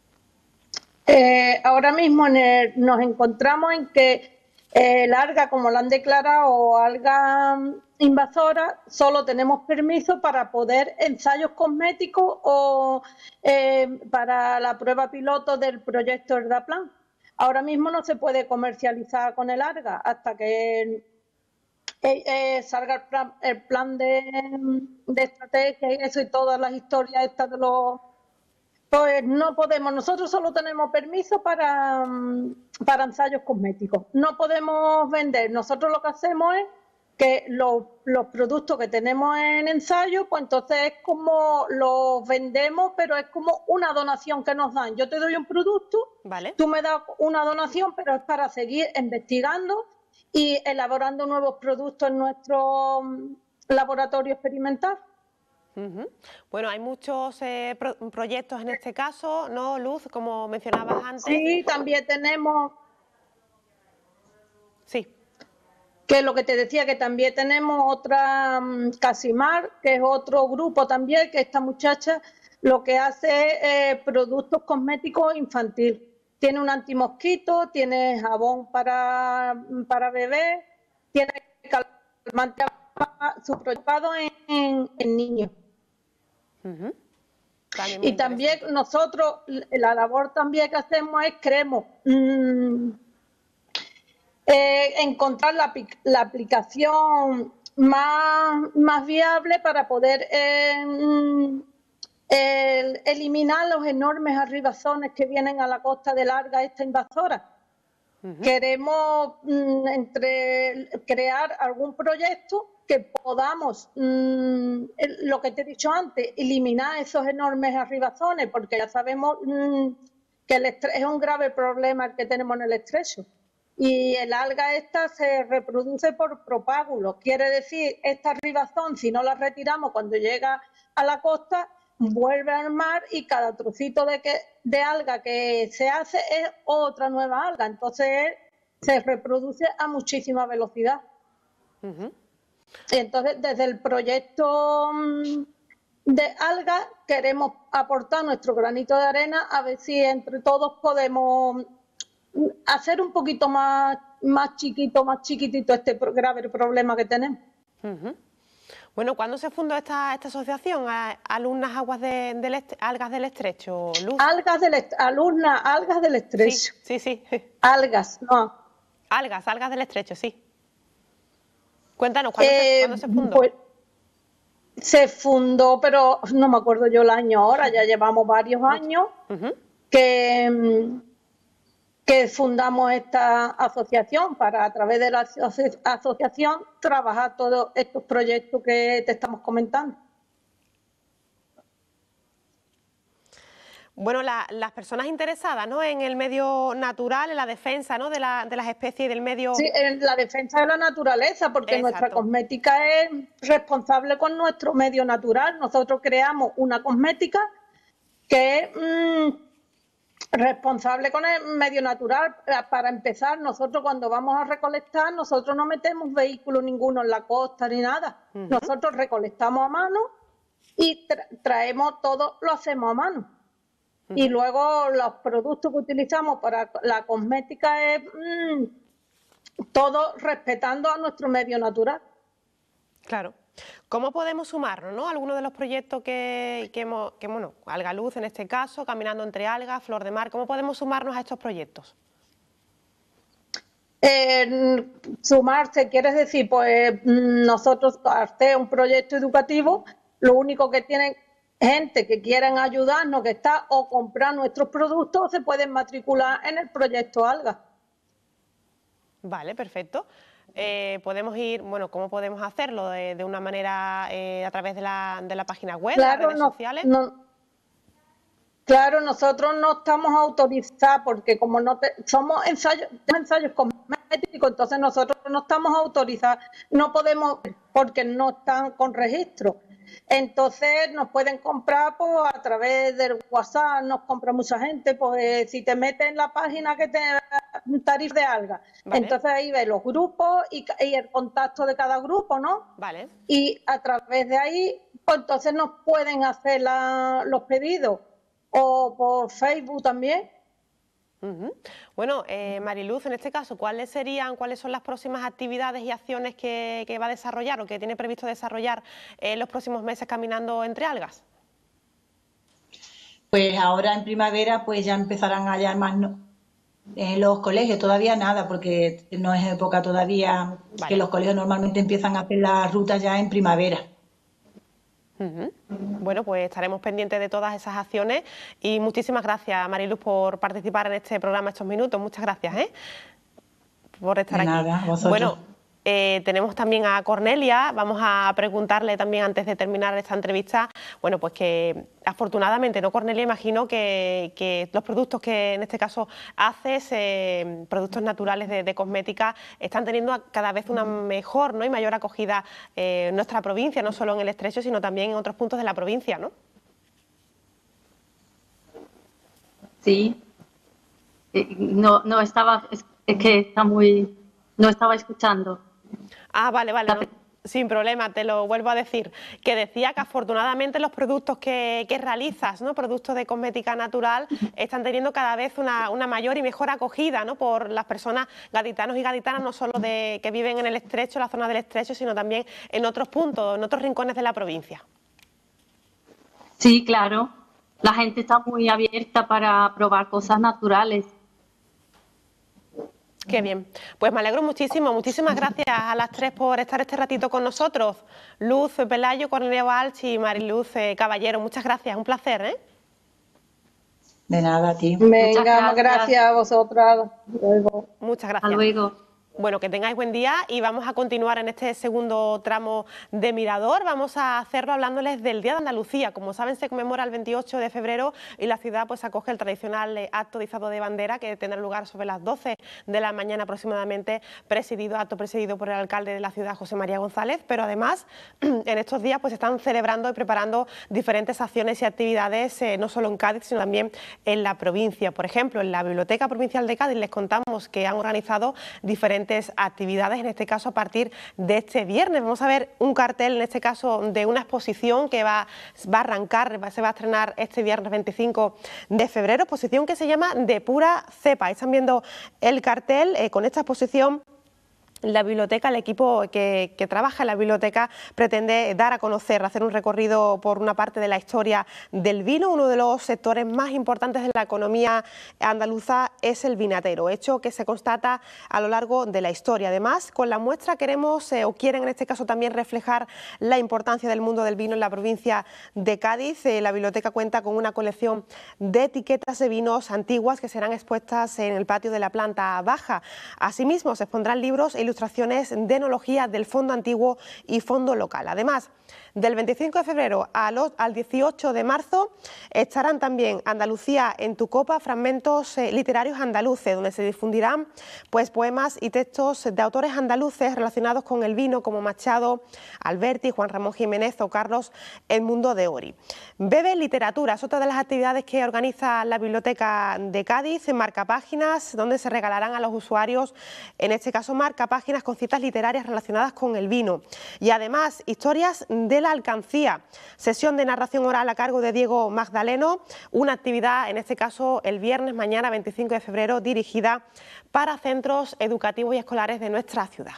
S2: Eh, ahora mismo en el, nos encontramos en que Eh, el alga, como lo han declarado, alga invasora, solo tenemos permiso para poder ensayos cosméticos o eh, para la prueba piloto del proyecto Erdaplan. Ahora mismo no se puede comercializar con el alga hasta que eh, eh, salga el plan, el plan de, de estrategia y eso y todas las historias estas de los... Pues no podemos, nosotros solo tenemos permiso para, para ensayos cosméticos, no podemos vender, nosotros lo que hacemos es que los, los productos que tenemos en ensayo, pues entonces es como los vendemos, pero es como una donación que nos dan, yo te doy un producto,
S1: vale.
S2: Tú me das una donación, pero es para seguir investigando y elaborando nuevos productos en nuestro laboratorio experimental.
S1: Uh-huh. Bueno, hay muchos eh, pro proyectos en este caso, ¿no, Luz? Como mencionabas antes.
S2: Sí, también tenemos...
S1: Sí.
S2: Que lo que te decía, que también tenemos otra, um, Casimar, que es otro grupo también, que esta muchacha lo que hace es eh, productos cosméticos infantil. Tiene un antimosquito, tiene jabón para, para bebé, tiene calmante su proyectado en, en, en niños.
S1: Uh-huh. También
S2: y también nosotros, la labor también que hacemos es, creemos, mmm, eh, encontrar la, la aplicación más, más viable para poder eh, el, eliminar los enormes arribazones que vienen a la costa de Alga, esta invasora. Uh-huh. Queremos mm, entre crear algún proyecto que podamos, mmm, lo que te he dicho antes, eliminar esos enormes arribazones, porque ya sabemos mmm, que el es un grave problema el que tenemos en el estrecho. Y el alga esta se reproduce por propágulo. Quiere decir, esta arribazón, si no la retiramos cuando llega a la costa, vuelve al mar y cada trocito de, que, de alga que se hace es otra nueva alga. Entonces se reproduce a muchísima velocidad. Uh-huh. Entonces, desde el proyecto de algas queremos aportar nuestro granito de arena a ver si entre todos podemos hacer un poquito más, más chiquito, más chiquitito este grave problema que tenemos.
S1: Uh-huh. Bueno, ¿cuándo se fundó esta, esta asociación? ¿Alumnas aguas de, del est algas del estrecho, Luz?
S2: Algas del est alumnas, algas del estrecho.
S1: Sí, sí, sí.
S2: Algas, no.
S1: Algas, algas del estrecho, sí. Cuéntanos, ¿cuándo, eh, se, ¿cuándo se fundó?
S2: Pues, se fundó, pero no me acuerdo yo el año ahora, ya llevamos varios años uh-huh. que, que fundamos esta asociación para, a través de la aso asociación, trabajar todos estos proyectos que te estamos comentando.
S1: Bueno, la, las personas interesadas, ¿no?, en el medio natural, en la defensa, ¿no?, de, la, de las especies y del medio...
S2: Sí, en la defensa de la naturaleza, porque Exacto. nuestra cosmética es responsable con nuestro medio natural. Nosotros creamos una cosmética que es mmm, responsable con el medio natural. Para empezar, nosotros cuando vamos a recolectar, nosotros no metemos vehículo ninguno en la costa ni nada. Uh-huh. Nosotros recolectamos a mano y tra traemos todo, lo hacemos a mano. Y luego los productos que utilizamos para la cosmética es mmm, todo respetando a nuestro medio natural.
S1: Claro. ¿Cómo podemos sumarnos, ¿no?, a algunos de los proyectos que, que hemos, que, bueno, Alga Luz en este caso, Caminando entre Algas, Flor de Mar? ¿Cómo podemos sumarnos a estos proyectos?
S2: Eh, sumarse, quieres decir, pues nosotros hacer un proyecto educativo, lo único que tienen gente que quieran ayudarnos, que está o comprar nuestros productos, se pueden matricular en el proyecto Alga.
S1: Vale, perfecto. Eh, podemos ir, bueno, ¿cómo podemos hacerlo? De, de una manera eh, a través de la, de la página web,
S2: claro,
S1: de las redes
S2: no,
S1: sociales.
S2: No, claro, nosotros no estamos autorizados porque como no te, somos ensayos, ensayos cosméticos, entonces nosotros no estamos autorizados, no podemos porque no están con registro. Entonces nos pueden comprar pues, a través del WhatsApp, nos compra mucha gente, pues si te metes en la página que te tarifa de alga, vale. Entonces ahí ves los grupos y, y el contacto de cada grupo, ¿no?
S1: Vale.
S2: Y a través de ahí, pues entonces nos pueden hacer la, los pedidos, o por Facebook también.
S1: Uh-huh. Bueno, eh, Mariluz, en este caso, ¿cuáles serían, cuáles son las próximas actividades y acciones que, que va a desarrollar o que tiene previsto desarrollar en eh, los próximos meses Caminando entre Algas?
S22: Pues ahora en primavera pues ya empezarán a hallar más no, en los colegios, todavía nada, porque no es época todavía, vale. Que los colegios normalmente empiezan a hacer las rutas ya en primavera.
S1: Uh-huh. Bueno, pues estaremos pendientes de todas esas acciones y muchísimas gracias, Mariluz, por participar en este programa estos minutos. Muchas gracias, ¿eh?, por estar
S22: Nada,
S1: aquí.
S22: Vosotros.
S1: Bueno, eh, tenemos también a Cornelia. Vamos a preguntarle también antes de terminar esta entrevista, bueno, pues que afortunadamente, ¿no, Cornelia? Imagino que, que los productos que en este caso haces, eh, productos naturales de, de cosmética, están teniendo cada vez una mejor, ¿no?, y mayor acogida eh, en nuestra provincia, no solo en el Estrecho, sino también en otros puntos de la provincia, ¿no?
S4: Sí. Eh, no, no estaba, es, es que está muy, no estaba escuchando.
S1: Ah, vale, vale. No, sin problema, te lo vuelvo a decir. Que decía que afortunadamente los productos que, que realizas, ¿no?, productos de cosmética natural, están teniendo cada vez una, una mayor y mejor acogida, ¿no?, por las personas gaditanos y gaditanas, no solo de que viven en el Estrecho, la zona del Estrecho, sino también en otros puntos, en otros rincones de la provincia.
S4: Sí, claro. la gente está muy abierta para probar cosas naturales.
S1: Qué bien. Pues me alegro muchísimo. Muchísimas gracias a las tres por estar este ratito con nosotros. Luz Pelayo, Cornelia Balch y Mariluz eh, Caballero. Muchas gracias. Un placer, ¿eh?
S22: De nada, a ti.
S2: Venga,
S4: gracias.
S2: gracias a vosotras. Luego.
S1: Muchas gracias.
S4: Hasta luego.
S1: Bueno, que tengáis buen día y vamos a continuar en este segundo tramo de Mirador. Vamos a hacerlo hablándoles del Día de Andalucía. Como saben, se conmemora el veintiocho de febrero y la ciudad pues acoge el tradicional eh, acto de izado de bandera que tendrá lugar sobre las doce de la mañana aproximadamente, presidido, acto presidido por el alcalde de la ciudad, José María González. Pero además, en estos días pues están celebrando y preparando diferentes acciones y actividades, eh, no solo en Cádiz, sino también en la provincia. Por ejemplo, en la Biblioteca Provincial de Cádiz les contamos que han organizado diferentes actividades, en este caso a partir de este viernes. Vamos a ver un cartel, en este caso de una exposición que va, va a arrancar, va, se va a estrenar este viernes veinticinco de febrero, exposición que se llama De Pura Cepa. Están viendo el cartel eh, con esta exposición. La biblioteca, el equipo que, que trabaja en la biblioteca pretende dar a conocer, hacer un recorrido por una parte de la historia del vino. Uno de los sectores más importantes de la economía andaluza es el vinatero, hecho que se constata a lo largo de la historia. Además, con la muestra queremos eh, o quieren en este caso también reflejar la importancia del mundo del vino en la provincia de Cádiz. Eh, la biblioteca cuenta con una colección de etiquetas de vinos antiguas que serán expuestas en el patio de la planta baja. Asimismo, se expondrán libros e ilustraciones de enología del fondo antiguo y fondo local. Además, del veinticinco de febrero al dieciocho de marzo estarán también Andalucía en tu copa, fragmentos eh, literarios andaluces, donde se difundirán pues, poemas y textos de autores andaluces relacionados con el vino, como Machado, Alberti, Juan Ramón Jiménez o Carlos Edmundo de Ori. Bebe Literatura es otra de las actividades que organiza la Biblioteca de Cádiz, en marcapáginas, donde se regalarán a los usuarios, en este caso marcapáginas con citas literarias relacionadas con el vino. Y además, historias de la alcancía, sesión de narración oral a cargo de Diego Magdaleno, una actividad, en este caso el viernes, mañana veinticinco de febrero, dirigida para centros educativos y escolares de nuestra ciudad.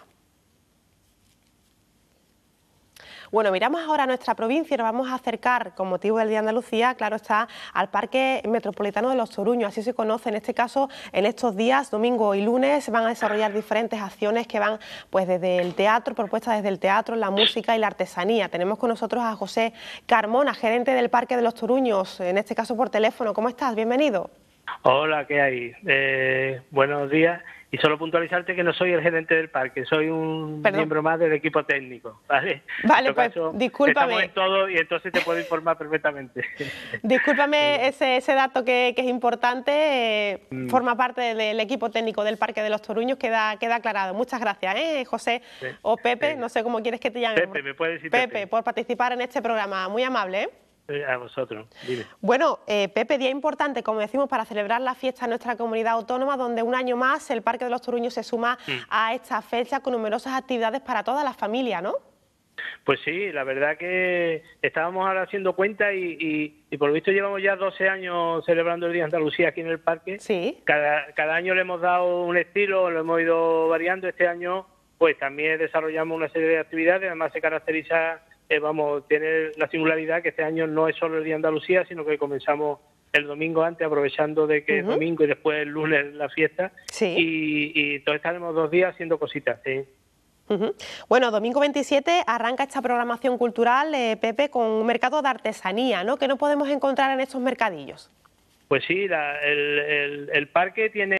S1: Bueno, miramos ahora a nuestra provincia y nos vamos a acercar, con motivo del Día de Andalucía, claro está, al Parque Metropolitano de los Toruños, así se conoce. En este caso, en estos días, domingo y lunes, se van a desarrollar diferentes acciones que van pues desde el teatro, propuestas desde el teatro, la música y la artesanía. Tenemos con nosotros a José Carmona, gerente del Parque de los Toruños, en este caso por teléfono. ¿Cómo estás? Bienvenido.
S7: Hola, ¿qué hay? Eh, buenos días. Y solo puntualizarte que no soy el gerente del parque, soy un Perdón. miembro más del equipo técnico, ¿vale?
S1: Vale, pues caso, discúlpame.
S7: Estamos en todo y entonces te puedo informar perfectamente.
S1: Discúlpame ese, ese dato que, que es importante, eh, mm. forma parte del equipo técnico del Parque de los Toruños, queda, queda aclarado. Muchas gracias, ¿eh, José? Sí. O Pepe, sí. No sé cómo quieres que te llame.
S7: Pepe, me puedes decir Pepe.
S1: Pepe, por participar en este programa, muy amable, ¿eh?
S7: A vosotros, dime.
S1: Bueno, eh, Pepe, día importante, como decimos, para celebrar la fiesta en nuestra comunidad autónoma, donde un año más el Parque de los Toruños se suma mm. a esta fecha con numerosas actividades para toda la familia, ¿no?
S7: Pues sí, la verdad que estábamos ahora haciendo cuenta y, y, y por lo visto llevamos ya doce años celebrando el Día de Andalucía aquí en el parque.
S1: Sí.
S7: Cada, cada año le hemos dado un estilo, lo hemos ido variando. Este año pues también desarrollamos una serie de actividades, además se caracteriza... Eh, vamos, tiene la singularidad que este año no es solo el Día de Andalucía, sino que comenzamos el domingo antes, aprovechando de que uh-huh. es domingo y después el lunes la fiesta.
S1: Sí.
S7: Y, y entonces estaremos dos días haciendo cositas, sí.
S1: Uh-huh. Bueno, domingo veintisiete arranca esta programación cultural, eh, Pepe, con un mercado de artesanía, ¿no? ¿Qué no podemos encontrar en estos mercadillos?
S7: Pues sí, la, el, el, el parque tiene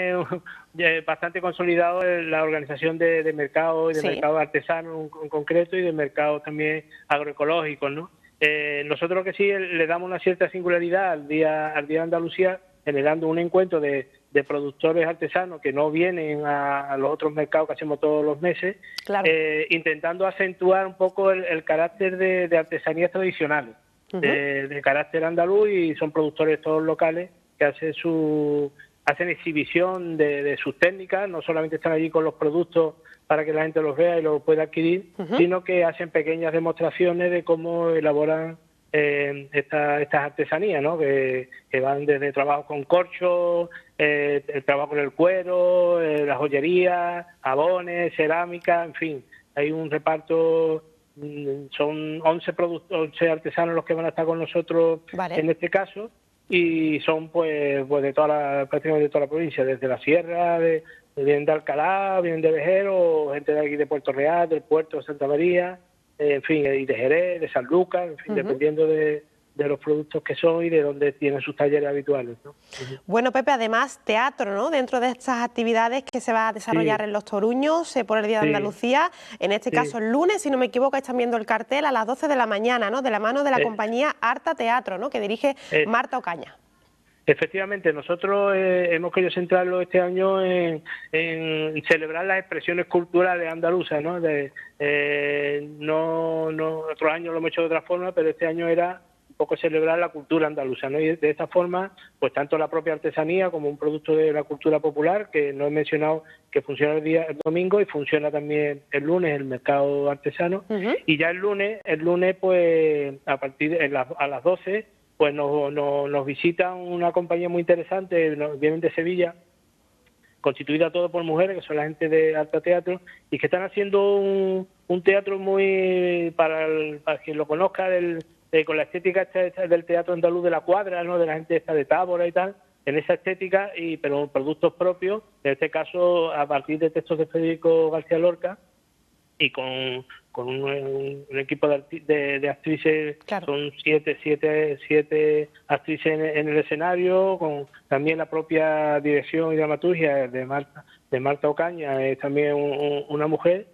S7: bastante consolidado la organización de, de mercados y de sí. mercados artesanos en concreto y de mercados también agroecológicos, ¿no? Eh, nosotros que sí le damos una cierta singularidad al día al día de Andalucía, generando un encuentro de, de productores artesanos que no vienen a, a los otros mercados que hacemos todos los meses,
S1: claro.
S7: eh, intentando acentuar un poco el, el carácter de, de artesanías tradicionales. De, de carácter andaluz, y son productores todos locales que hacen su hacen exhibición de, de sus técnicas, no solamente están allí con los productos para que la gente los vea y los pueda adquirir, uh-huh. sino que hacen pequeñas demostraciones de cómo elaboran eh, esta, estas artesanías, ¿no? que, que van desde trabajo con corcho, eh, el trabajo con el cuero, eh, la joyería, jabones, cerámica, en fin, hay un reparto son once, once artesanos los que van a estar con nosotros vale. en este caso, y son pues, pues de toda la, prácticamente de toda la provincia, desde la sierra, de, vienen de Alcalá, vienen de Vejero, gente de aquí de Puerto Real, del puerto de Santa María, eh, en fin, y de Jerez, de San Lucas, en fin, uh-huh. dependiendo de, de los productos que son y de dónde tienen sus talleres habituales, ¿no? Uh-huh.
S1: Bueno, Pepe, además teatro, ¿no? Dentro de estas actividades que se va a desarrollar sí. en Los Toruños eh, por el Día de sí. Andalucía, en este sí. caso el lunes, si no me equivoco, están viendo el cartel a las doce de la mañana, ¿no? De la mano de la eh. compañía Arta Teatro, ¿no? Que dirige eh. Marta Ocaña.
S7: Efectivamente, nosotros eh, hemos querido centrarlo este año en, en celebrar las expresiones culturales andaluzas, ¿no? De, eh, no, no, otros años lo hemos hecho de otra forma, pero este año era un poco celebrar la cultura andaluza, ¿no? Y de esta forma, pues tanto la propia artesanía como un producto de la cultura popular, que no he mencionado que funciona el día el domingo y funciona también el lunes el mercado artesano, uh-huh. y ya el lunes, el lunes pues a partir de la, a las doce pues nos, nos, nos visita una compañía muy interesante, nos, vienen de Sevilla, constituida todo por mujeres, que son la gente de Arta Teatro, y que están haciendo un, un teatro muy, para, el, para quien lo conozca, del, eh, con la estética esta, esta del teatro andaluz de la cuadra, ¿no? De la gente esta de Tábora y tal, en esa estética, y pero productos propios, en este caso a partir de textos de Federico García Lorca, y con, con un, un, un equipo de, de, de actrices, claro. son siete, siete, siete actrices en, en el escenario, con también la propia dirección y dramaturgia de Marta, de Marta Ocaña, es también un, un, una mujer,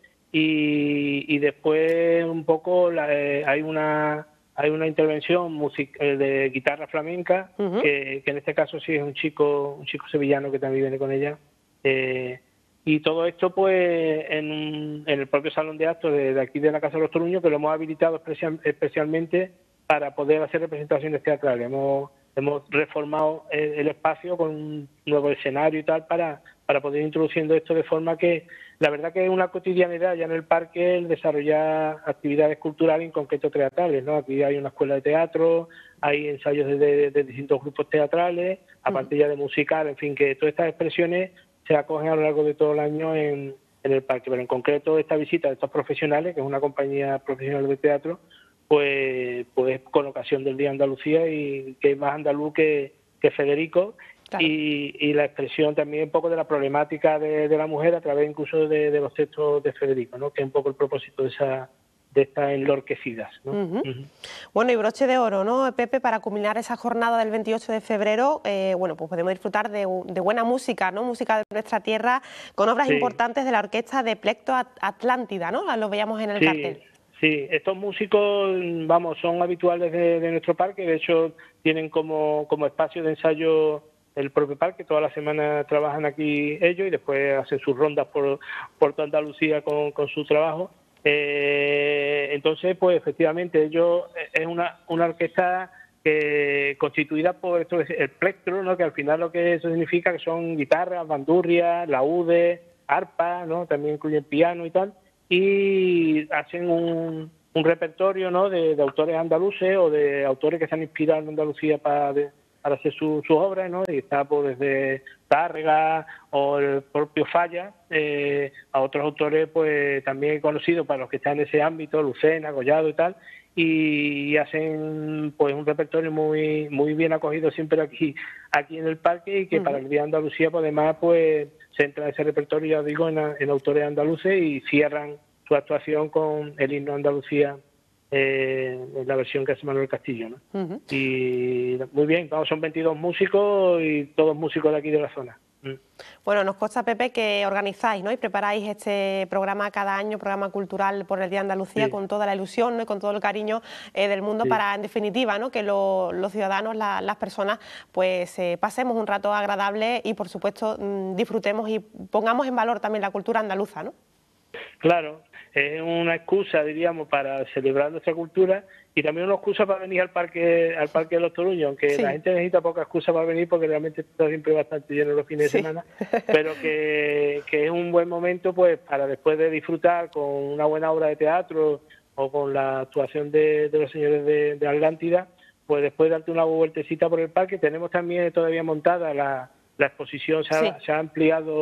S7: y, y después un poco la, eh, hay una hay una intervención music, eh, de guitarra flamenca, uh-huh. que, que en este caso sí es un chico un chico sevillano que también viene con ella, eh, y todo esto pues en, en el propio salón de actos de, de aquí de la Casa de los Toruños, que lo hemos habilitado especial, especialmente para poder hacer representaciones teatrales. Hemos, hemos reformado el, el espacio con un nuevo escenario y tal para, para poder ir introduciendo esto de forma que la verdad que es una cotidianidad ya en el parque el desarrollar actividades culturales, en concreto teatrales, ¿no? Aquí hay una escuela de teatro, hay ensayos de, de, de distintos grupos teatrales, aparte ya de musical, en fin, que todas estas expresiones se acogen a lo largo de todo el año en, en el parque, pero en concreto esta visita de estos profesionales, que es una compañía profesional de teatro, pues, pues con ocasión del Día de Andalucía, y que es más andaluz que, que Federico, claro. y, y la expresión también un poco de la problemática de, de la mujer a través incluso de, de los textos de Federico, ¿no? Que es un poco el propósito de esa de estas enlorquecidas, ¿no? Uh-huh. Uh-huh.
S1: Bueno, y broche de oro, ¿no, Pepe? Para culminar esa jornada del veintiocho de febrero, eh, bueno, pues podemos disfrutar de, de buena música, ¿no? Música de nuestra tierra, con obras sí. importantes de la orquesta de Plecto Atlántida, ¿no? Lo veíamos en el
S7: sí.
S1: cartel.
S7: Sí, estos músicos, vamos, son habituales de, de nuestro parque, de hecho tienen como, como espacio de ensayo el propio parque, toda la semana trabajan aquí ellos y después hacen sus rondas por, por toda Andalucía con, con su trabajo. Eh, entonces, pues efectivamente, ellos es una, una orquesta que constituida por esto, el plectro, ¿no? Que al final lo que eso significa que son guitarras, bandurrias, laúdes, arpa, ¿no? También incluyen piano y tal, y hacen un, un repertorio, ¿no? de, de autores andaluces o de autores que se han inspirado en Andalucía para de, para hacer su, sus obras, ¿no? Y está pues desde Tárrega o el propio Falla, eh, a otros autores pues también conocidos para los que están en ese ámbito, Lucena, Collado y tal, y hacen pues un repertorio muy muy bien acogido siempre aquí aquí en el parque, y que uh-huh. para el Día de Andalucía pues además pues se entra ese repertorio, ya digo, en, en autores andaluces, y cierran su actuación con el himno de Andalucía, Eh, en la versión que hace Manuel Castillo, ¿no? Uh-huh. Y muy bien, vamos, son veintidós músicos y todos músicos de aquí de la zona. Mm.
S1: Bueno, nos consta, Pepe, que organizáis, ¿no? Y preparáis este programa cada año, programa cultural por el Día de Andalucía, sí. con toda la ilusión, ¿no? Y con todo el cariño eh, del mundo, sí. para, en definitiva, ¿no? Que lo, los ciudadanos, la, las personas, pues eh, pasemos un rato agradable y, por supuesto, mmm, disfrutemos y pongamos en valor también la cultura andaluza, ¿no?
S7: Claro, es una excusa, diríamos, para celebrar nuestra cultura, y también una excusa para venir al parque al parque de los Toruños, aunque sí. la gente necesita poca excusa para venir porque realmente está siempre bastante lleno los fines sí. de semana, pero que, que es un buen momento pues para después de disfrutar con una buena obra de teatro o con la actuación de, de los señores de, de Atlántida, pues después darte una vueltecita por el parque. Tenemos también todavía montada la, la exposición, se ha, sí. se ha ampliado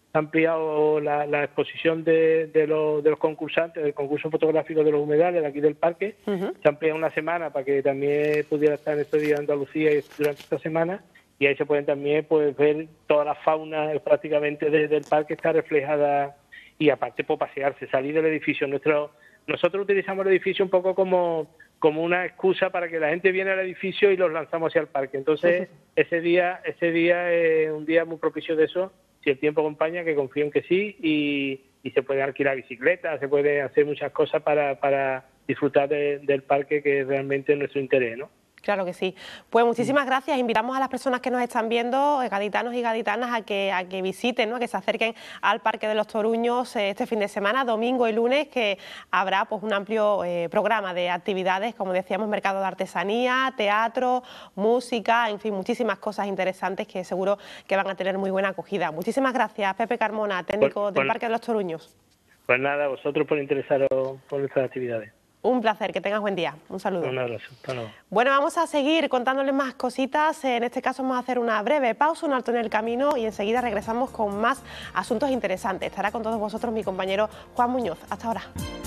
S7: se ha ampliado la, la exposición de, de, los, de los concursantes del concurso fotográfico de los humedales de aquí del parque. Uh-huh. Se ha ampliado una semana para que también pudiera estar en este día de Andalucía y durante esta semana. Y ahí se pueden también pues ver toda la fauna prácticamente de, del parque está reflejada, y aparte pues pasearse, salir del edificio. Nuestro, nosotros utilizamos el edificio un poco como, como una excusa para que la gente viene al edificio y los lanzamos hacia el parque. Entonces uh-huh. ese día ese día es un día muy propicio de eso, si el tiempo acompaña, que confío en que sí, y, y se puede alquilar bicicletas, se puede hacer muchas cosas para, para disfrutar de, del parque, que es realmente nuestro interés, ¿no?
S1: Claro que sí. Pues muchísimas gracias. Invitamos a las personas que nos están viendo, gaditanos y gaditanas, a que, a que visiten, ¿no? A que se acerquen al Parque de los Toruños este fin de semana, domingo y lunes, que habrá pues un amplio eh, programa de actividades, como decíamos, mercado de artesanía, teatro, música, en fin, muchísimas cosas interesantes que seguro que van a tener muy buena acogida. Muchísimas gracias, Pepe Carmona, técnico
S7: pues,
S1: del
S7: pues,
S1: Parque de los Toruños.
S7: Pues nada, vosotros por interesaros por nuestras actividades.
S1: Un placer, que tengas buen día. Un saludo.
S7: Un abrazo. Hasta luego.
S1: Bueno, vamos a seguir contándoles más cositas. En este caso vamos a hacer una breve pausa, un alto en el camino, y enseguida regresamos con más asuntos interesantes. Estará con todos vosotros mi compañero Juan Muñoz. Hasta ahora.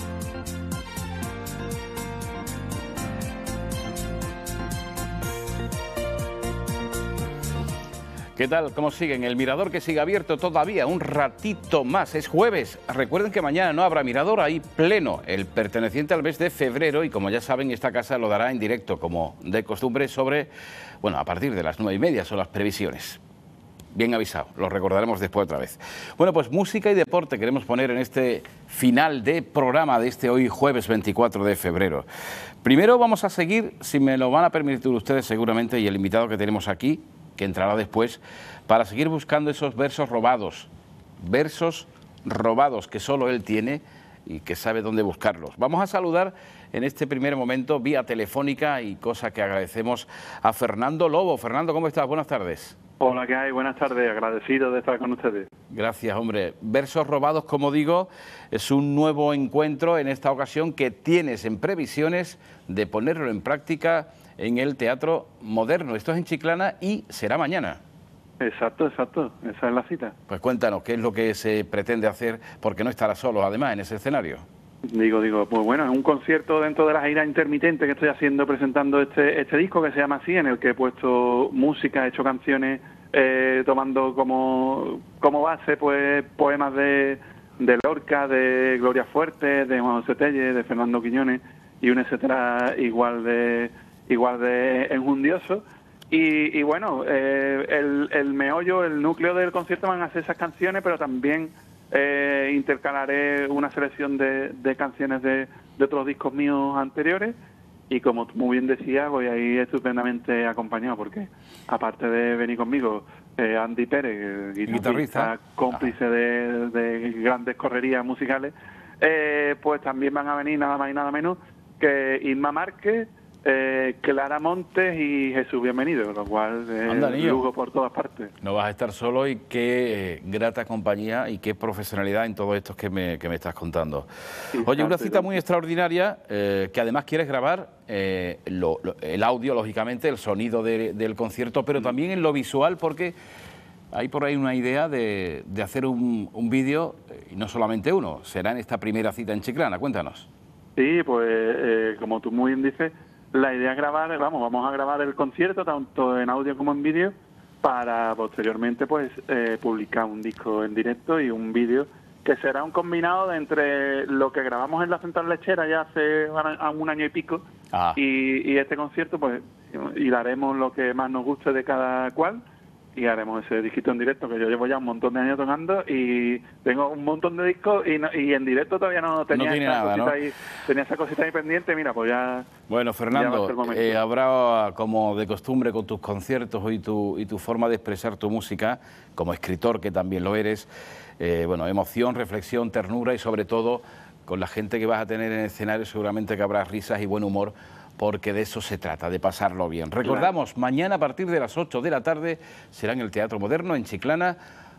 S3: ¿Qué tal? ¿Cómo siguen? El mirador que sigue abierto todavía un ratito más. Es jueves. Recuerden que mañana no habrá mirador, ahí pleno, el perteneciente al mes de febrero, y como ya saben, esta casa lo dará en directo, como de costumbre, sobre, bueno, a partir de las nueve y media son las previsiones. Bien avisado, lo recordaremos después otra vez. Bueno, pues música y deporte queremos poner en este final de programa de este hoy jueves veinticuatro de febrero. Primero vamos a seguir, si me lo van a permitir ustedes seguramente, y el invitado que tenemos aquí, que entrará después, para seguir buscando esos versos robados, versos robados que solo él tiene y que sabe dónde buscarlos. Vamos a saludar en este primer momento vía telefónica, y cosa que agradecemos, a Fernando Lobo. Fernando, ¿cómo estás? Buenas tardes.
S6: Hola, ¿qué hay? Buenas tardes, agradecido de estar con ustedes.
S3: Gracias, hombre. Versos robados, como digo, es un nuevo encuentro en esta ocasión que tienes en previsiones de ponerlo en práctica en el Teatro Moderno. Esto es en Chiclana y será mañana.
S6: Exacto, exacto, esa es la cita.
S3: Pues cuéntanos, ¿qué es lo que se pretende hacer? Porque no estará solo, además, en ese escenario.
S6: Digo, digo, pues bueno, es un concierto dentro de la gira intermitente que estoy haciendo, presentando este este disco que se llama así, en el que he puesto música, he hecho canciones, eh, tomando como, como base pues poemas de, de Lorca, de Gloria Fuerte, de Juan José Tellez, de Fernando Quiñones, y un etcétera igual de igual de enjundioso. Y, y bueno, eh, el, el meollo, el núcleo del concierto van a ser esas canciones, pero también eh, intercalaré una selección de, de canciones de, de otros discos míos anteriores. Y como muy bien decía, voy a ir estupendamente acompañado, porque aparte de venir conmigo, eh, Andy Pérez, guitarrista, guitarrista. cómplice de, de grandes correrías musicales, eh, pues también van a venir nada más y nada menos que Isma Márquez, Eh, Clara Montes y Jesús Bienvenido, lo cual es lujo por todas partes.
S3: No vas a estar solo, y qué eh, grata compañía y qué profesionalidad en todo esto que me, que me estás contando. Sí, Oye, una cita muy extraordinaria, eh, que además quieres grabar eh, lo, lo, el audio, lógicamente, el sonido de, del concierto, pero también en lo visual, porque hay por ahí una idea de, de hacer un, un vídeo, y no solamente uno, será en esta primera cita en Chiclana. Cuéntanos.
S6: Sí, pues eh, como tú muy bien dices, la idea es grabar, vamos, vamos a grabar el concierto tanto en audio como en vídeo, para posteriormente pues eh, publicar un disco en directo y un vídeo que será un combinado de entre lo que grabamos en la Central Lechera ya hace un año y pico ah. y, y este concierto, pues, y haremos lo que más nos guste de cada cual, y haremos ese disquito en directo, que yo llevo ya un montón de años tocando y tengo un montón de discos, y, no, y en directo todavía no tenía,
S3: no
S6: esa,
S3: nada,
S6: cosita
S3: ¿no?
S6: ahí, tenía esa cosita ahí pendiente. Mira, pues ya...
S3: Bueno, Fernando,
S6: ya
S3: eh, habrá, como de costumbre con tus conciertos y tu, y tu forma de expresar tu música, como escritor que también lo eres, eh, bueno, emoción, reflexión, ternura, y sobre todo con la gente que vas a tener en el escenario seguramente que habrá risas y buen humor, porque de eso se trata, de pasarlo bien. Recordamos, claro, mañana a partir de las ocho de la tarde será en el Teatro Moderno, en Chiclana.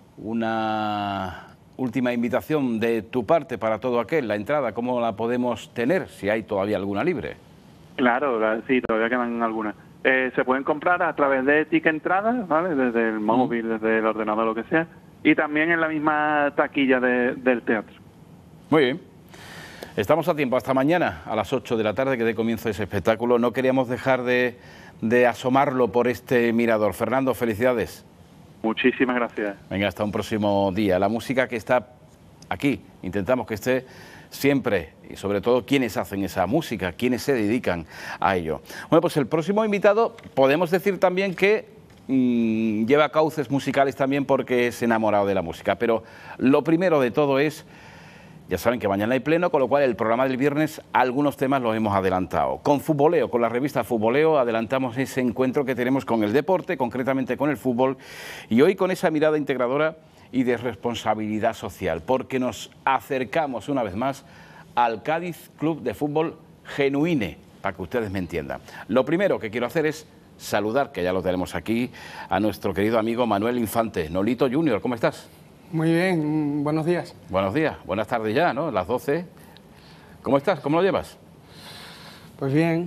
S3: Una última invitación de tu parte para todo aquel, la entrada, ¿cómo la podemos tener? Si hay todavía alguna libre.
S6: Claro, sí, todavía quedan algunas. Eh, se pueden comprar a través de Ticket Entradas, ¿vale? Desde el móvil, mm. desde el ordenador, lo que sea. y también en la misma taquilla de, del teatro.
S3: Muy bien. Estamos a tiempo, hasta mañana a las ocho de la tarde que dé comienzo ese espectáculo. No queríamos dejar de, de asomarlo por este mirador. Fernando, felicidades.
S6: Muchísimas gracias.
S3: Venga, hasta un próximo día. La música que está aquí, intentamos que esté siempre, y sobre todo quienes hacen esa música, quienes se dedican a ello. Bueno, pues el próximo invitado, podemos decir también que mmm, lleva cauces musicales también porque es enamorado de la música, pero lo primero de todo es, ya saben que mañana hay pleno, con lo cual el programa del viernes algunos temas los hemos adelantado. Con Futboleo, con la revista Futboleo, adelantamos ese encuentro que tenemos con el deporte, concretamente con el fútbol, y hoy con esa mirada integradora y de responsabilidad social, porque nos acercamos una vez más al Cádiz Club de Fútbol Genuine, para que ustedes me entiendan. Lo primero que quiero hacer es saludar, que ya lo tenemos aquí, a nuestro querido amigo Manuel Infante. Nolito Junior, ¿cómo estás?
S5: Muy bien, buenos días.
S3: Buenos días, buenas tardes ya, ¿no? Las doce. ¿Cómo estás? ¿Cómo lo llevas?
S5: Pues bien,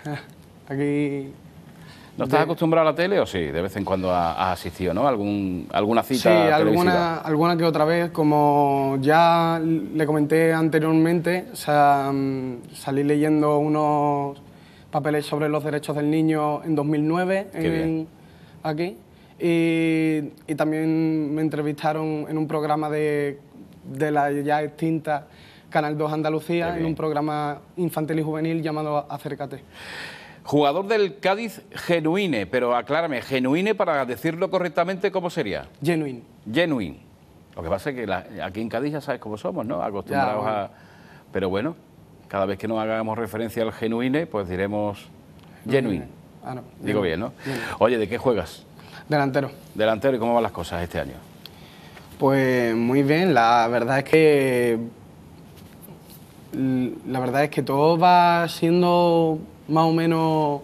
S5: aquí...
S3: ¿No estás de... acostumbrado a la tele o sí? De vez en cuando has asistido, ¿no? ¿Algún, ¿Alguna cita
S5: sí,
S3: televisiva?
S5: alguna, alguna que otra vez. Como ya le comenté anteriormente, o sea, salí leyendo unos papeles sobre los derechos del niño en dos mil nueve en, aquí. Y, y también me entrevistaron en un programa de, de la ya extinta Canal dos Andalucía, en un programa infantil y juvenil llamado Acércate.
S3: Jugador del Cádiz Genuine, pero aclárame, Genuine, para decirlo correctamente, ¿cómo sería?
S5: Genuine.
S3: Genuine. Lo que pasa es que la, aquí en Cádiz ya sabes cómo somos, ¿no? Acostumbrados ya, bueno. a... Pero bueno, cada vez que nos hagamos referencia al Genuine, pues diremos Genuine.
S5: Ah, no.
S3: Digo bien, ¿no? Bien. Oye, ¿de qué juegas?
S5: Delantero.
S3: Delantero, ¿y cómo van las cosas este año?
S5: Pues muy bien, la verdad es que... La verdad es que todo va siendo... más o menos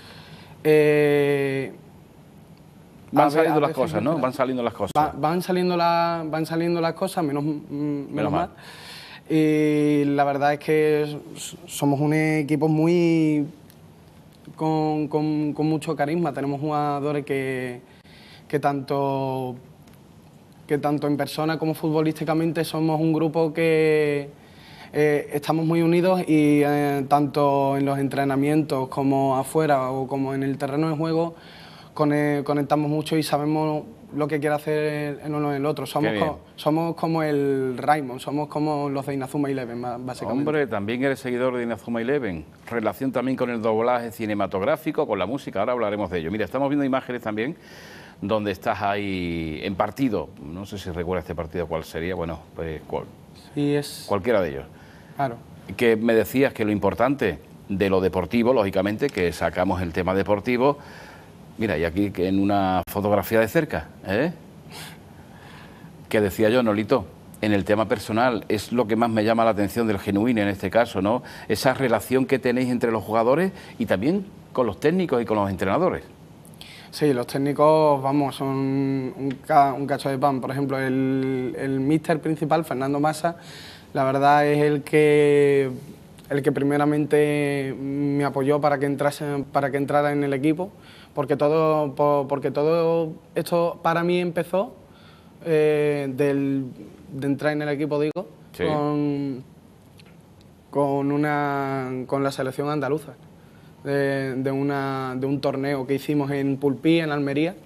S5: eh,
S3: van saliendo las cosas, ¿no? Van saliendo las cosas.
S5: Va, van saliendo la, van saliendo las cosas, menos, menos, menos mal. mal. Y la verdad es que somos un equipo muy con, con, con mucho carisma. Tenemos jugadores que, que tanto que tanto en persona como futbolísticamente somos un grupo que Eh, estamos muy unidos y eh, tanto en los entrenamientos como afuera o como en el terreno de juego con, eh, conectamos mucho y sabemos lo que quiere hacer el uno en el otro. Somos, co somos como el Raymond, somos como los de Inazuma Eleven, básicamente.
S3: Hombre, también eres seguidor de Inazuma Eleven. Relación también con el doblaje cinematográfico, con la música, ahora hablaremos de ello. Mira, estamos viendo imágenes también donde estás ahí en partido. No sé si recuerdas este partido, cuál sería. Bueno, pues cual,
S5: sí, es...
S3: cualquiera de ellos.
S5: Claro.
S3: Que me decías que lo importante de lo deportivo, lógicamente, que sacamos el tema deportivo. Mira, y aquí en una fotografía de cerca, ¿eh? Que decía yo, Nolito, en el tema personal, es lo que más me llama la atención del Genuine en este caso, ¿no? Esa relación que tenéis entre los jugadores y también con los técnicos y con los entrenadores.
S5: Sí, los técnicos, vamos, son un, ca un cacho de pan. Por ejemplo, el, el míster principal, Fernando Massa, la verdad es el que, el que primeramente me apoyó para que, entrase, para que entrara en el equipo, porque todo, por, porque todo esto para mí empezó eh, del, de entrar en el equipo, digo, sí. con, con, una, con la selección andaluza, de, de, una, de un torneo que hicimos en Pulpí, en Almería,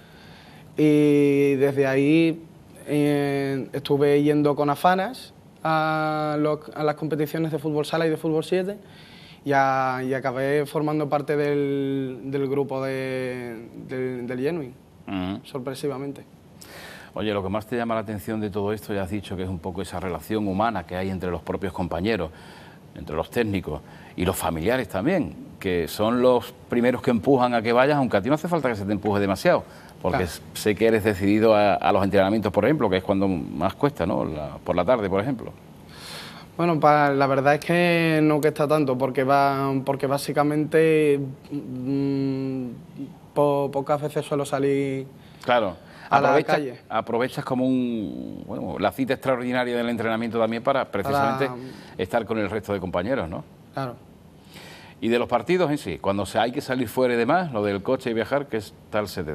S5: y desde ahí eh, estuve yendo con afanas A, lo, a las competiciones de fútbol sala y de fútbol siete y, a, y acabé formando parte del, del grupo de, de, del Genuine, uh-huh. sorpresivamente.
S3: Oye, lo que más te llama la atención de todo esto, ya has dicho que es un poco esa relación humana que hay entre los propios compañeros, entre los técnicos y los familiares también, que son los primeros que empujan a que vayas, aunque a ti no hace falta que se te empuje demasiado, porque claro. sé que eres decidido a, a los entrenamientos, por ejemplo, que es cuando más cuesta, ¿no? La, por la tarde, por ejemplo.
S5: Bueno, pa, la verdad es que no cuesta tanto, porque va, porque básicamente mmm, po, pocas veces suelo salir
S3: claro.
S5: a
S3: Aprovecha,
S5: la calle.
S3: Aprovechas como un, bueno, la cita extraordinaria del entrenamiento también para precisamente para... estar con el resto de compañeros, ¿no?
S5: Claro.
S3: Y de los partidos en sí, cuando se hay que salir fuera y demás, lo del coche y viajar, ¿qué tal se te da?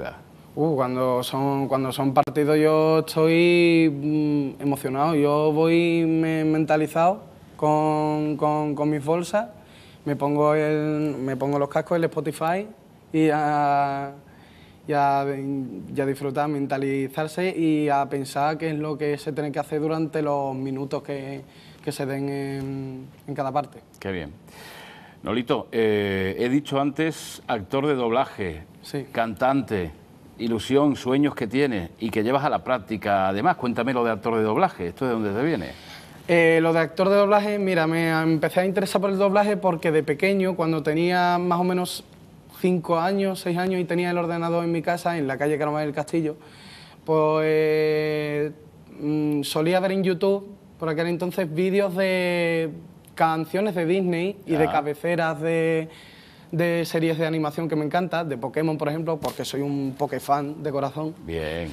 S5: Uh, cuando son cuando son partidos yo estoy mm, emocionado, yo voy me, mentalizado con, con, con mis bolsas, me pongo el, me pongo los cascos, el Spotify y a, y a, y a disfrutar, mentalizarse y a pensar qué es lo que se tiene que hacer durante los minutos que, que se den en, en cada parte.
S3: Qué bien. Nolito, eh, he dicho antes actor de doblaje,
S5: sí.
S3: cantante, ilusión, sueños que tienes y que llevas a la práctica. Además, cuéntame lo de actor de doblaje, ¿esto de dónde te viene?
S5: Eh, lo de actor de doblaje, mira, me empecé a interesar por el doblaje porque de pequeño, cuando tenía más o menos cinco años, seis años y tenía el ordenador en mi casa, en la calle Carmen del Castillo, pues eh, mmm, solía ver en YouTube, por aquel entonces, vídeos de canciones de Disney y ah. de cabeceras de... de series de animación que me encantan, de Pokémon, por ejemplo, porque soy un Pokéfan de corazón.
S3: Bien.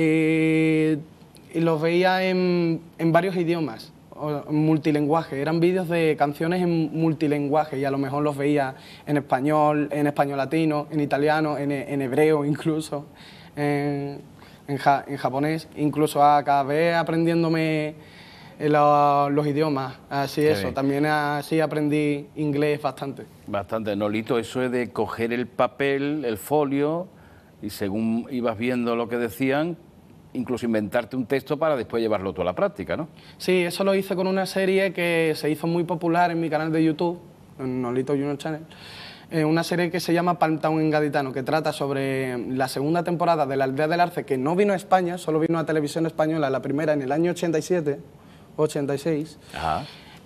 S5: Y, y los veía en, en varios idiomas, en multilenguaje. Eran vídeos de canciones en multilenguaje y a lo mejor los veía en español, en español latino, en italiano, en, en hebreo incluso, en, en, ja, en japonés. Incluso acabé aprendiéndome Los, los idiomas, así
S3: Qué
S5: eso.
S3: bien.
S5: También así aprendí inglés bastante.
S3: Bastante. Nolito, eso es de coger el papel, el folio, y según ibas viendo lo que decían, incluso inventarte un texto para después llevarlo tú a la práctica, ¿no?
S5: Sí, eso lo hice con una serie que se hizo muy popular en mi canal de YouTube, en Nolito Junior Channel. Eh, una serie que se llama Palm Town en gaditano, que trata sobre la segunda temporada de La Aldea del Arce, que no vino a España, solo vino a Televisión Española, la primera en el año ochenta y siete. ochenta y seis.
S3: Ajá.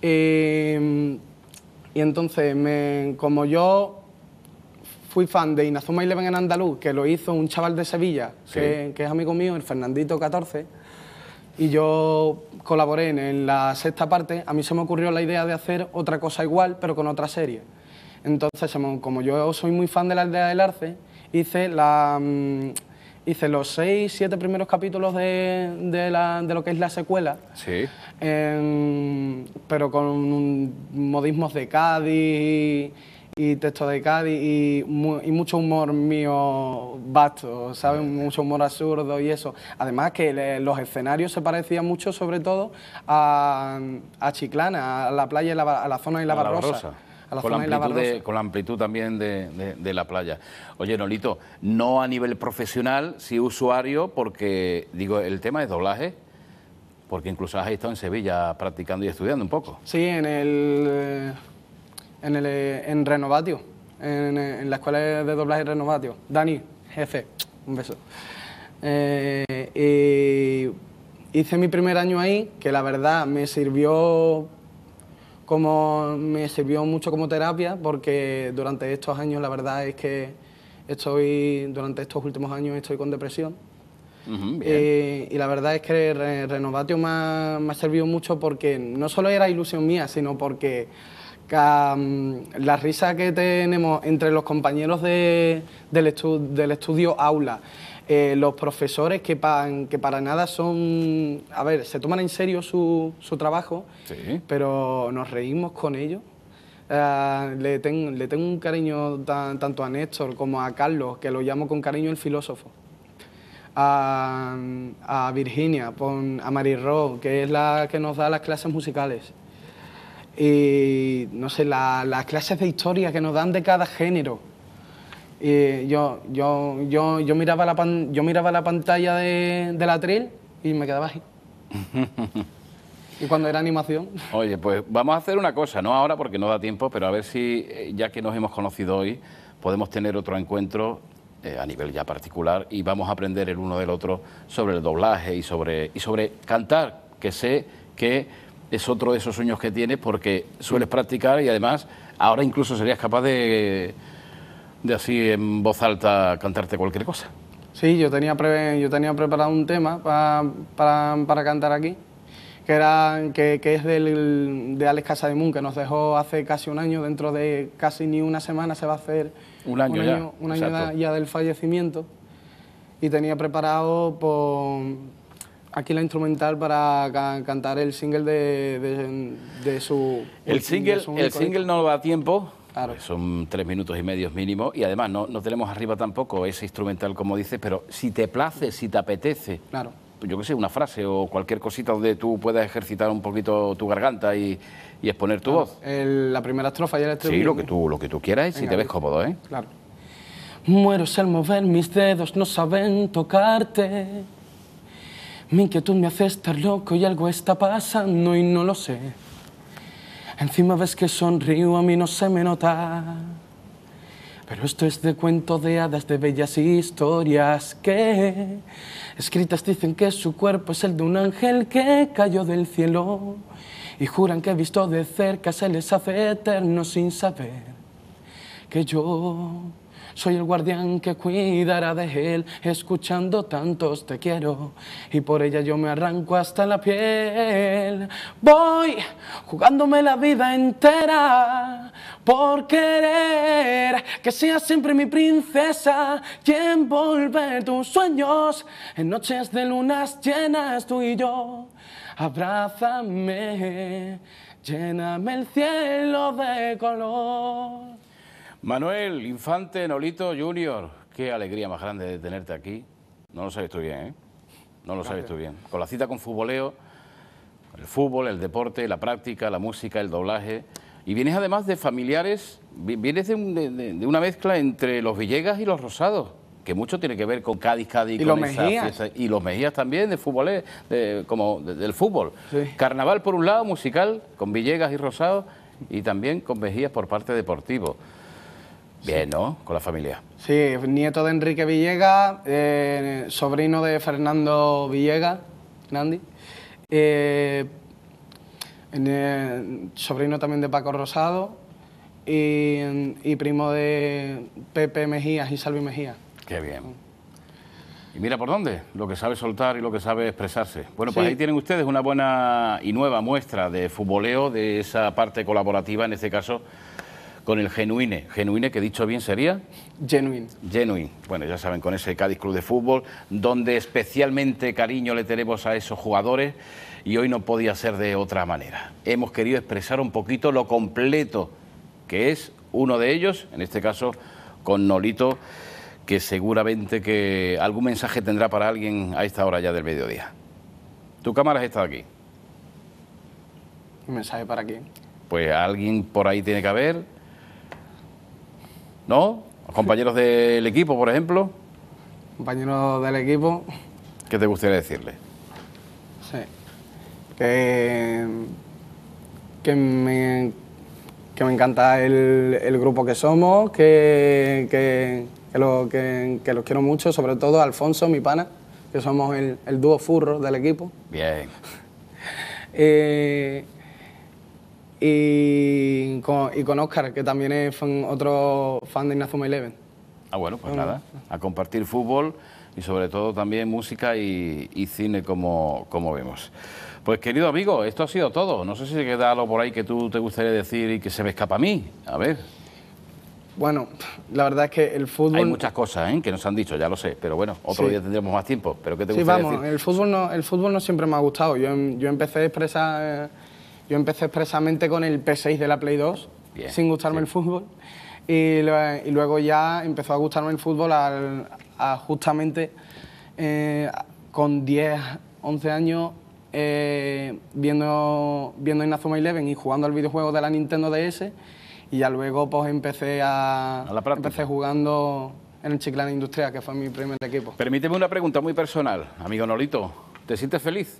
S5: Eh, y entonces, me, como yo fui fan de Inazuma Eleven en andaluz, que lo hizo un chaval de Sevilla, sí. que, que es amigo mío, el Fernandito catorce, y yo colaboré en, en la sexta parte, a mí se me ocurrió la idea de hacer otra cosa igual, pero con otra serie. Entonces, como yo soy muy fan de La Aldea del Arce, hice la... Hice los seis, siete primeros capítulos de, de, la, de lo que es la secuela,
S3: sí.
S5: en, pero con modismos de Cádiz y, y textos de Cádiz y, mu, y mucho humor mío vasto, ¿sabes? Mucho humor absurdo y eso. Además que le, los escenarios se parecían mucho, sobre todo, a, a Chiclana, a la playa, y la, a la zona de la Barrosa.
S3: Con la, amplitud de, con la amplitud también de, de, de la playa. Oye, Nolito, no a nivel profesional, sí usuario, porque, digo, el tema es doblaje, porque incluso has estado en Sevilla practicando y estudiando un poco.
S5: Sí, en el... en, el, en Renovatio, en, en la escuela de doblaje Renovatio. Dani, jefe, un beso. Eh, y hice mi primer año ahí, que la verdad me sirvió... como me sirvió mucho como terapia, porque durante estos años la verdad es que estoy, durante estos últimos años estoy con depresión. Uh-huh, eh, y la verdad es que Re Renovatio me ha, me ha servido mucho porque no solo era ilusión mía, sino porque um, la risa que tenemos entre los compañeros de, del, estu del estudio aula, Eh, los profesores que, pa, que para nada son... A ver, se toman en serio su, su trabajo, sí. pero nos reímos con ellos. Uh, le, ten, le tengo un cariño tan, tanto a Néstor como a Carlos, que lo llamo con cariño el filósofo. A, a Virginia, a Marirro, que es la que nos da las clases musicales. Y, no sé, la, las clases de historia que nos dan de cada género. Y yo, yo, yo, yo, miraba la pan, yo miraba la pantalla de, del atril y me quedaba ahí. Y cuando era animación...
S3: Oye, pues vamos a hacer una cosa, no ahora porque no da tiempo, pero a ver si, ya que nos hemos conocido hoy, podemos tener otro encuentro eh, a nivel ya particular y vamos a aprender el uno del otro sobre el doblaje y sobre, y sobre cantar, que sé que es otro de esos sueños que tienes porque sueles practicar y además ahora incluso serías capaz de... de así en voz alta cantarte cualquier cosa.
S5: Sí, yo tenía, pre yo tenía preparado un tema pa, para, para cantar aquí, que, era, que, que es del, de Alex Casademun, que nos dejó hace casi un año, dentro de casi ni una semana se va a hacer
S3: un año,
S5: un
S3: ya,
S5: año, un año ya, ya del fallecimiento, y tenía preparado por, aquí la instrumental para ca cantar el single de, de, de su...
S3: El single,
S5: de su
S3: el single no da tiempo,
S5: Claro.
S3: Pues son tres minutos y medio mínimo y además no, no tenemos arriba tampoco ese instrumental como dices, pero si te place, si te apetece,
S5: claro.
S3: yo qué sé, una frase o cualquier cosita donde tú puedas ejercitar un poquito tu garganta y, y exponer tu
S5: claro.
S3: voz.
S5: El, la primera estrofa y el estribillo.
S3: Sí, lo que tú, lo que tú quieras y si te ves cómodo, ¿eh?
S5: Claro. Muero si al mover mis dedos no saben tocarte. Mi inquietud me hace estar loco y algo está pasando y no lo sé. Encima ves que sonrío, a mí no se me nota. Pero esto es de cuento de hadas, de bellas historias que escritas dicen que su cuerpo es el de un ángel que cayó del cielo y juran que visto de cerca se les hace eterno sin saber que yo soy el guardián que cuidará de él, escuchando tantos te quiero, y por ella yo me arranco hasta la piel. Voy jugándome la vida entera por querer que seas siempre mi princesa y envolver tus sueños en noches de lunas llenas, tú y yo. Abrázame, lléname el cielo de color.
S3: Manuel Infante Nolito Junior, qué alegría más grande de tenerte aquí. No lo sabes tú bien, ¿eh? No lo sabes tú bien. Con la cita con Futboleo, el fútbol, el deporte, la práctica, la música, el doblaje. Y vienes además de familiares, vienes de, un, de, de una mezcla entre los Villegas y los Rosados, que mucho tiene que ver con Cádiz, Cádiz,
S5: y
S3: con
S5: los
S3: esa
S5: Mejías.
S3: fiesta. Y los Mejías también, de fútbol, de, como de, del fútbol.
S5: Sí.
S3: Carnaval por un lado, musical, con Villegas y Rosados, y también con Mejías por parte deportivo. Bien, ¿no? Con la familia.
S5: Sí, nieto de Enrique Villegas, eh, sobrino de Fernando Villegas, Nandi, eh, eh, sobrino también de Paco Rosado y, y primo de Pepe Mejías y Salvi Mejías.
S3: Qué bien. Y mira por dónde, lo que sabe soltar y lo que sabe expresarse. Bueno, pues
S5: Sí.
S3: ahí tienen ustedes una buena y nueva muestra de futboleo, de esa parte colaborativa, en este caso, con el Genuine. Genuine, que dicho bien sería...
S5: Genuine.
S3: Genuine. Bueno, ya saben, con ese Cádiz Club de Fútbol, donde especialmente cariño le tenemos a esos jugadores y hoy no podía ser de otra manera. Hemos querido expresar un poquito lo completo que es uno de ellos, en este caso con Nolito, que seguramente que algún mensaje tendrá para alguien a esta hora ya del mediodía. ¿Tu cámara has estado aquí?
S5: Un mensaje para aquí.
S3: Pues alguien por ahí tiene que haber... ¿No? ¿Compañeros del equipo, por ejemplo?
S5: Compañeros del equipo.
S3: ¿Qué te gustaría decirle?
S5: Sí. Que, que, me, que me encanta el, el grupo que somos, que, que, que, lo, que, que los quiero mucho, sobre todo a Alfonso, mi pana, que somos el, el dúo furro del equipo.
S3: Bien.
S5: eh, Y con, y con Óscar, que también es fan, otro fan de Inazuma Eleven.
S3: Ah, bueno, pues
S5: Bueno.
S3: nada, a compartir fútbol y sobre todo también música y, y cine como, como vemos. Pues querido amigo, esto ha sido todo. No sé si queda algo por ahí que tú te gustaría decir y que se me escapa a mí. A ver.
S5: Bueno, la verdad es que el fútbol...
S3: Hay muchas cosas, ¿eh?, que nos han dicho, ya lo sé, pero bueno, otro
S5: Sí.
S3: día tendremos más tiempo. ¿Pero qué te
S5: Sí,
S3: gustaría
S5: vamos,
S3: decir?
S5: el fútbol, no, el fútbol no siempre me ha gustado. Yo, em- yo empecé a expresar... Yo empecé expresamente con el P seis de la Play dos,
S3: Bien,
S5: sin gustarme el fútbol. Y, lo- y luego ya empezó a gustarme el fútbol al, a justamente eh, con diez, once años eh, viendo, viendo Inazuma Eleven y jugando al videojuego de la Nintendo D S. Y ya luego pues empecé a,
S3: A la práctica.
S5: empecé jugando en el Chiclana Industrial, que fue mi primer equipo.
S3: Permíteme una pregunta muy personal, amigo Nolito. ¿Te sientes feliz?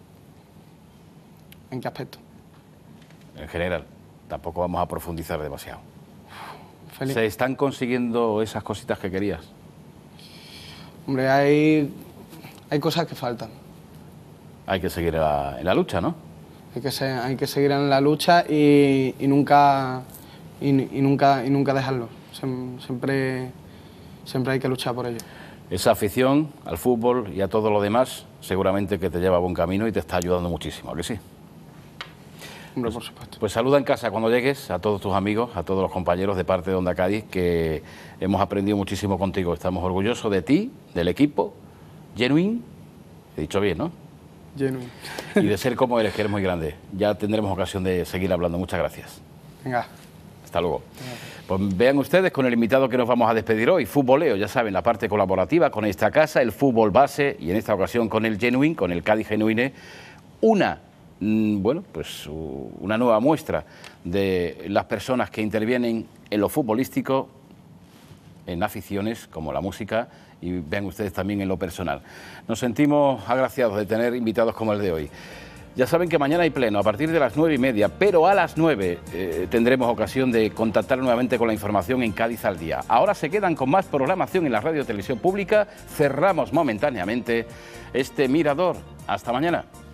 S5: ¿En qué aspecto?
S3: En general, tampoco vamos a profundizar demasiado.
S5: Feliz.
S3: ¿Se están consiguiendo esas cositas que querías?
S5: Hombre, hay, hay cosas que faltan.
S3: Hay que seguir en la, en la lucha, ¿no?
S5: Hay que, se- hay que seguir en la lucha y, y nunca y, y nunca y nunca dejarlo. Siem- Siempre, siempre hay que luchar por ello.
S3: Esa afición al fútbol y a todo lo demás seguramente que te lleva a buen camino y te está ayudando muchísimo, ¿a que sí?
S5: Hombre, por supuesto.
S3: Pues saluda en casa cuando llegues a todos tus amigos, a todos los compañeros de parte de Onda Cádiz, que hemos aprendido muchísimo contigo. Estamos orgullosos de ti, del equipo, Genuine, he dicho bien, ¿no?
S5: Genuine.
S3: Y de ser como eres, que eres muy grande. Ya tendremos ocasión de seguir hablando. Muchas gracias.
S5: Venga,
S3: Hasta luego. Pues vean ustedes con el invitado que nos vamos a despedir hoy, Futboleo, ya saben, la parte colaborativa con esta casa, el fútbol base y en esta ocasión con el Genuine, con el Cádiz Genuine, una, bueno, pues una nueva muestra de las personas que intervienen en lo futbolístico, en aficiones como la música y vean ustedes también en lo personal. Nos sentimos agraciados de tener invitados como el de hoy. Ya saben que mañana hay pleno a partir de las nueve y media, pero a las nueve eh, tendremos ocasión de contactar nuevamente con la información en Cádiz al Día. Ahora se quedan con más programación en la radio y televisión pública. Cerramos momentáneamente este Mirador. Hasta mañana.